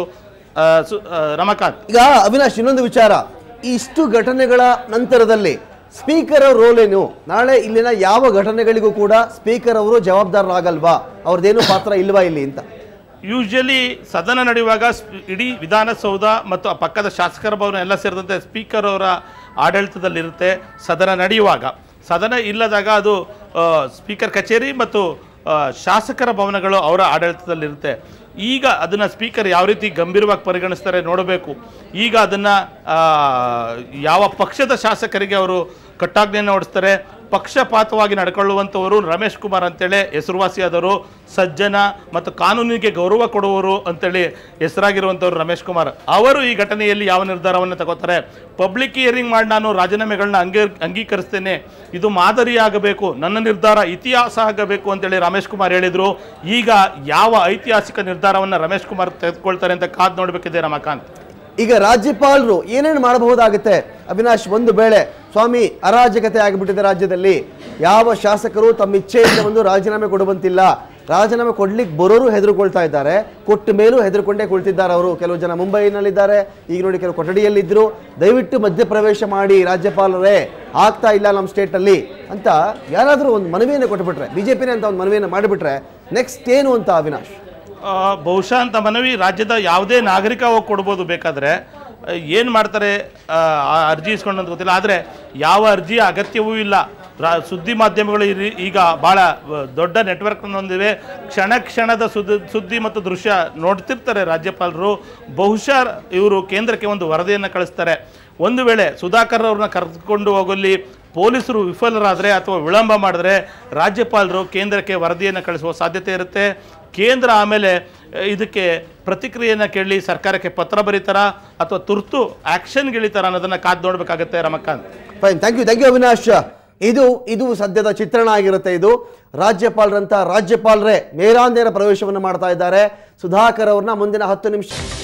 ರಮಾಕಾಂತ್. ಈಗ ಅವಿನಾಶ್, ಇನ್ನೊಂದು ವಿಚಾರ, ಇಷ್ಟು ಘಟನೆಗಳ ನಂತರದಲ್ಲಿ ಸ್ಪೀಕರ್ ಅವ್ರ ರೋಲ್ ಏನು? ನಾಳೆ ಇಲ್ಲಿನ ಯಾವ ಘಟನೆಗಳಿಗೂ ಕೂಡ ಸ್ಪೀಕರ್ ಅವರು ಜವಾಬ್ದಾರರಾಗಲ್ವಾ? ಅವ್ರದ್ದೇನು ಪಾತ್ರ ಇಲ್ವಾ ಇಲ್ಲಿ ಅಂತ? ಯೂಶಲಿ ಸದನ ನಡೆಯುವಾಗ ಇಡೀ ವಿಧಾನಸೌಧ ಮತ್ತು ಪಕ್ಕದ ಶಾಸಕರ ಭವನ ಎಲ್ಲ ಸೇರಿದಂತೆ ಸ್ಪೀಕರ್ ಅವರ ಆಡಳಿತದಲ್ಲಿರುತ್ತೆ. ಸದನ ನಡೆಯುವಾಗ, ಸದನ ಇಲ್ಲದಾಗ ಅದು ಸ್ಪೀಕರ್ ಕಚೇರಿ ಮತ್ತು ಶಾಸಕರ ಭವನಗಳು ಅವರ ಆಡಳಿತದಲ್ಲಿರುತ್ತೆ. ಈಗ ಅದನ್ನು ಸ್ಪೀಕರ್ ಯಾವ ರೀತಿ ಗಂಭೀರವಾಗಿ ಪರಿಗಣಿಸ್ತಾರೆ ನೋಡಬೇಕು. ಈಗ ಅದನ್ನು ಯಾವ ಪಕ್ಷದ ಶಾಸಕರಿಗೆ ಅವರು ಕಟ್ಟಾಜ್ಞೆಯನ್ನು ಹೊಡಿಸ್ತಾರೆ. ಪಕ್ಷಪಾತವಾಗಿ ನಡ್ಕೊಳ್ಳುವಂಥವರು ರಮೇಶ್ ಕುಮಾರ್ ಅಂತೇಳಿ ಹೆಸರುವಾಸಿಯಾದವರು, ಸಜ್ಜನ ಮತ್ತು ಕಾನೂನಿಗೆ ಗೌರವ ಕೊಡುವವರು ಅಂತೇಳಿ ಹೆಸರಾಗಿರುವಂಥವ್ರು ರಮೇಶ್ ಕುಮಾರ್. ಅವರು ಈ ಘಟನೆಯಲ್ಲಿ ಯಾವ ನಿರ್ಧಾರವನ್ನು ತಗೋತಾರೆ? ಪಬ್ಲಿಕ್ ಹಿಯರಿಂಗ್ ಮಾಡಿ ನಾನು ರಾಜೀನಾಮೆಗಳನ್ನ ಅಂಗೀಕರಿಸ್ತೇನೆ, ಇದು ಮಾದರಿಯಾಗಬೇಕು, ನನ್ನ ನಿರ್ಧಾರ ಇತಿಹಾಸ ಆಗಬೇಕು ಅಂತೇಳಿ ರಮೇಶ್ ಕುಮಾರ್ ಹೇಳಿದರು. ಈಗ ಯಾವ ಐತಿಹಾಸಿಕ ನಿರ್ಧಾರವನ್ನು ರಮೇಶ್ ಕುಮಾರ್ ತೆಗೆದುಕೊಳ್ತಾರೆ ಅಂತ ಕಾದು ನೋಡಬೇಕಿದೆ ರಮಾಕಾಂತ್. ಈಗ ರಾಜ್ಯಪಾಲರು ಏನೇನು ಮಾಡಬಹುದಾಗುತ್ತೆ ಅವಿನಾಶ್? ಒಂದು ವೇಳೆ ಸ್ವಾಮಿ ಅರಾಜಕತೆ ಆಗಿಬಿಟ್ಟಿದೆ ರಾಜ್ಯದಲ್ಲಿ. ಯಾವ ಶಾಸಕರು ತಮ್ಮ ಇಚ್ಛೆಯಿಂದ ಒಂದು ರಾಜೀನಾಮೆ ಕೊಡುವಂತಿಲ್ಲ. ರಾಜೀನಾಮೆ ಕೊಡ್ಲಿಕ್ಕೆ ಬರೋರು ಹೆದರ್ಕೊಳ್ತಾ ಇದ್ದಾರೆ, ಕೊಟ್ಟ ಮೇಲೂ ಹೆದರ್ಕೊಂಡೇ ಕುಳಿತಿದ್ದಾರೆ ಅವರು. ಕೆಲವು ಜನ ಮುಂಬೈನಲ್ಲಿದ್ದಾರೆ, ಈಗ ನೋಡಿ ಕೆಲವು ಕೊಠಡಿಯಲ್ಲಿದ್ದರು. ದಯವಿಟ್ಟು ಮಧ್ಯಪ್ರವೇಶ ಮಾಡಿ ರಾಜ್ಯಪಾಲರೇ, ಆಗ್ತಾ ಇಲ್ಲ ನಮ್ಮ ಸ್ಟೇಟಲ್ಲಿ ಅಂತ ಯಾರಾದರೂ ಒಂದು ಮನವಿಯನ್ನು ಕೊಟ್ಟುಬಿಟ್ರೆ, ಬಿಜೆಪಿನೇ ಅಂತ ಒಂದು ಮನವಿಯನ್ನು ಮಾಡಿಬಿಟ್ರೆ ನೆಕ್ಸ್ಟ್ ಏನು ಅಂತ ಅವಿನಾಶ್? ಬಹುಶಃ ಅಂತ ಮನವಿ ರಾಜ್ಯದ ಯಾವುದೇ ನಾಗರಿಕ ಹೋಗಿ ಕೊಡ್ಬೋದು. ಬೇಕಾದರೆ ಏನು ಮಾಡ್ತಾರೆ ಅರ್ಜಿ ಇಸ್ಕೊಂಡು ಅಂತ ಗೊತ್ತಿಲ್ಲ. ಆದರೆ ಯಾವ ಅರ್ಜಿಯ ಅಗತ್ಯವೂ ಇಲ್ಲ. ಸುದ್ದಿ ಮಾಧ್ಯಮಗಳು ಈಗ ಭಾಳ ದೊಡ್ಡ ನೆಟ್ವರ್ಕ್ನ ಹೊಂದಿವೆ. ಕ್ಷಣ ಕ್ಷಣದ ಸುದ್ದಿ ಮತ್ತು ದೃಶ್ಯ ನೋಡ್ತಿರ್ತಾರೆ ರಾಜ್ಯಪಾಲರು. ಬಹುಶಃ ಇವರು ಕೇಂದ್ರಕ್ಕೆ ಒಂದು ವರದಿಯನ್ನು ಕಳಿಸ್ತಾರೆ. ಒಂದು ವೇಳೆ ಸುಧಾಕರ್ ಅವ್ರನ್ನ ಕರೆದುಕೊಂಡು ಹೋಗಲಿ ಪೊಲೀಸರು ವಿಫಲರಾದರೆ ಅಥವಾ ವಿಳಂಬ ಮಾಡಿದ್ರೆ ರಾಜ್ಯಪಾಲರು ಕೇಂದ್ರಕ್ಕೆ ವರದಿಯನ್ನು ಕಳಿಸುವ ಸಾಧ್ಯತೆ ಇರುತ್ತೆ. ಕೇಂದ್ರ ಆಮೇಲೆ ಇದಕ್ಕೆ ಪ್ರತಿಕ್ರಿಯೆಯನ್ನು ಕೇಳಿ ಸರ್ಕಾರಕ್ಕೆ ಪತ್ರ ಬರೀತಾರ ಅಥವಾ ತುರ್ತು ಆ್ಯಕ್ಷನ್ಗಿಳಿತಾರ ಅನ್ನೋದನ್ನು ಕಾದು ನೋಡಬೇಕಾಗುತ್ತೆ. Ramakant, fine, thank you Avinash. ಇದು ಸದ್ಯದ ಚಿತ್ರಣ ಆಗಿರುತ್ತೆ. ಇದು ರಾಜ್ಯಪಾಲರಂತ ರಾಜ್ಯಪಾಲರೇ ನೇರಾಂದೇರ ಪ್ರವೇಶವನ್ನು ಮಾಡ್ತಾ ಇದ್ದಾರೆ. ಸುಧಾಕರ್ ಅವ್ರನ್ನ ಮುಂದಿನ 10 ನಿಮಿಷ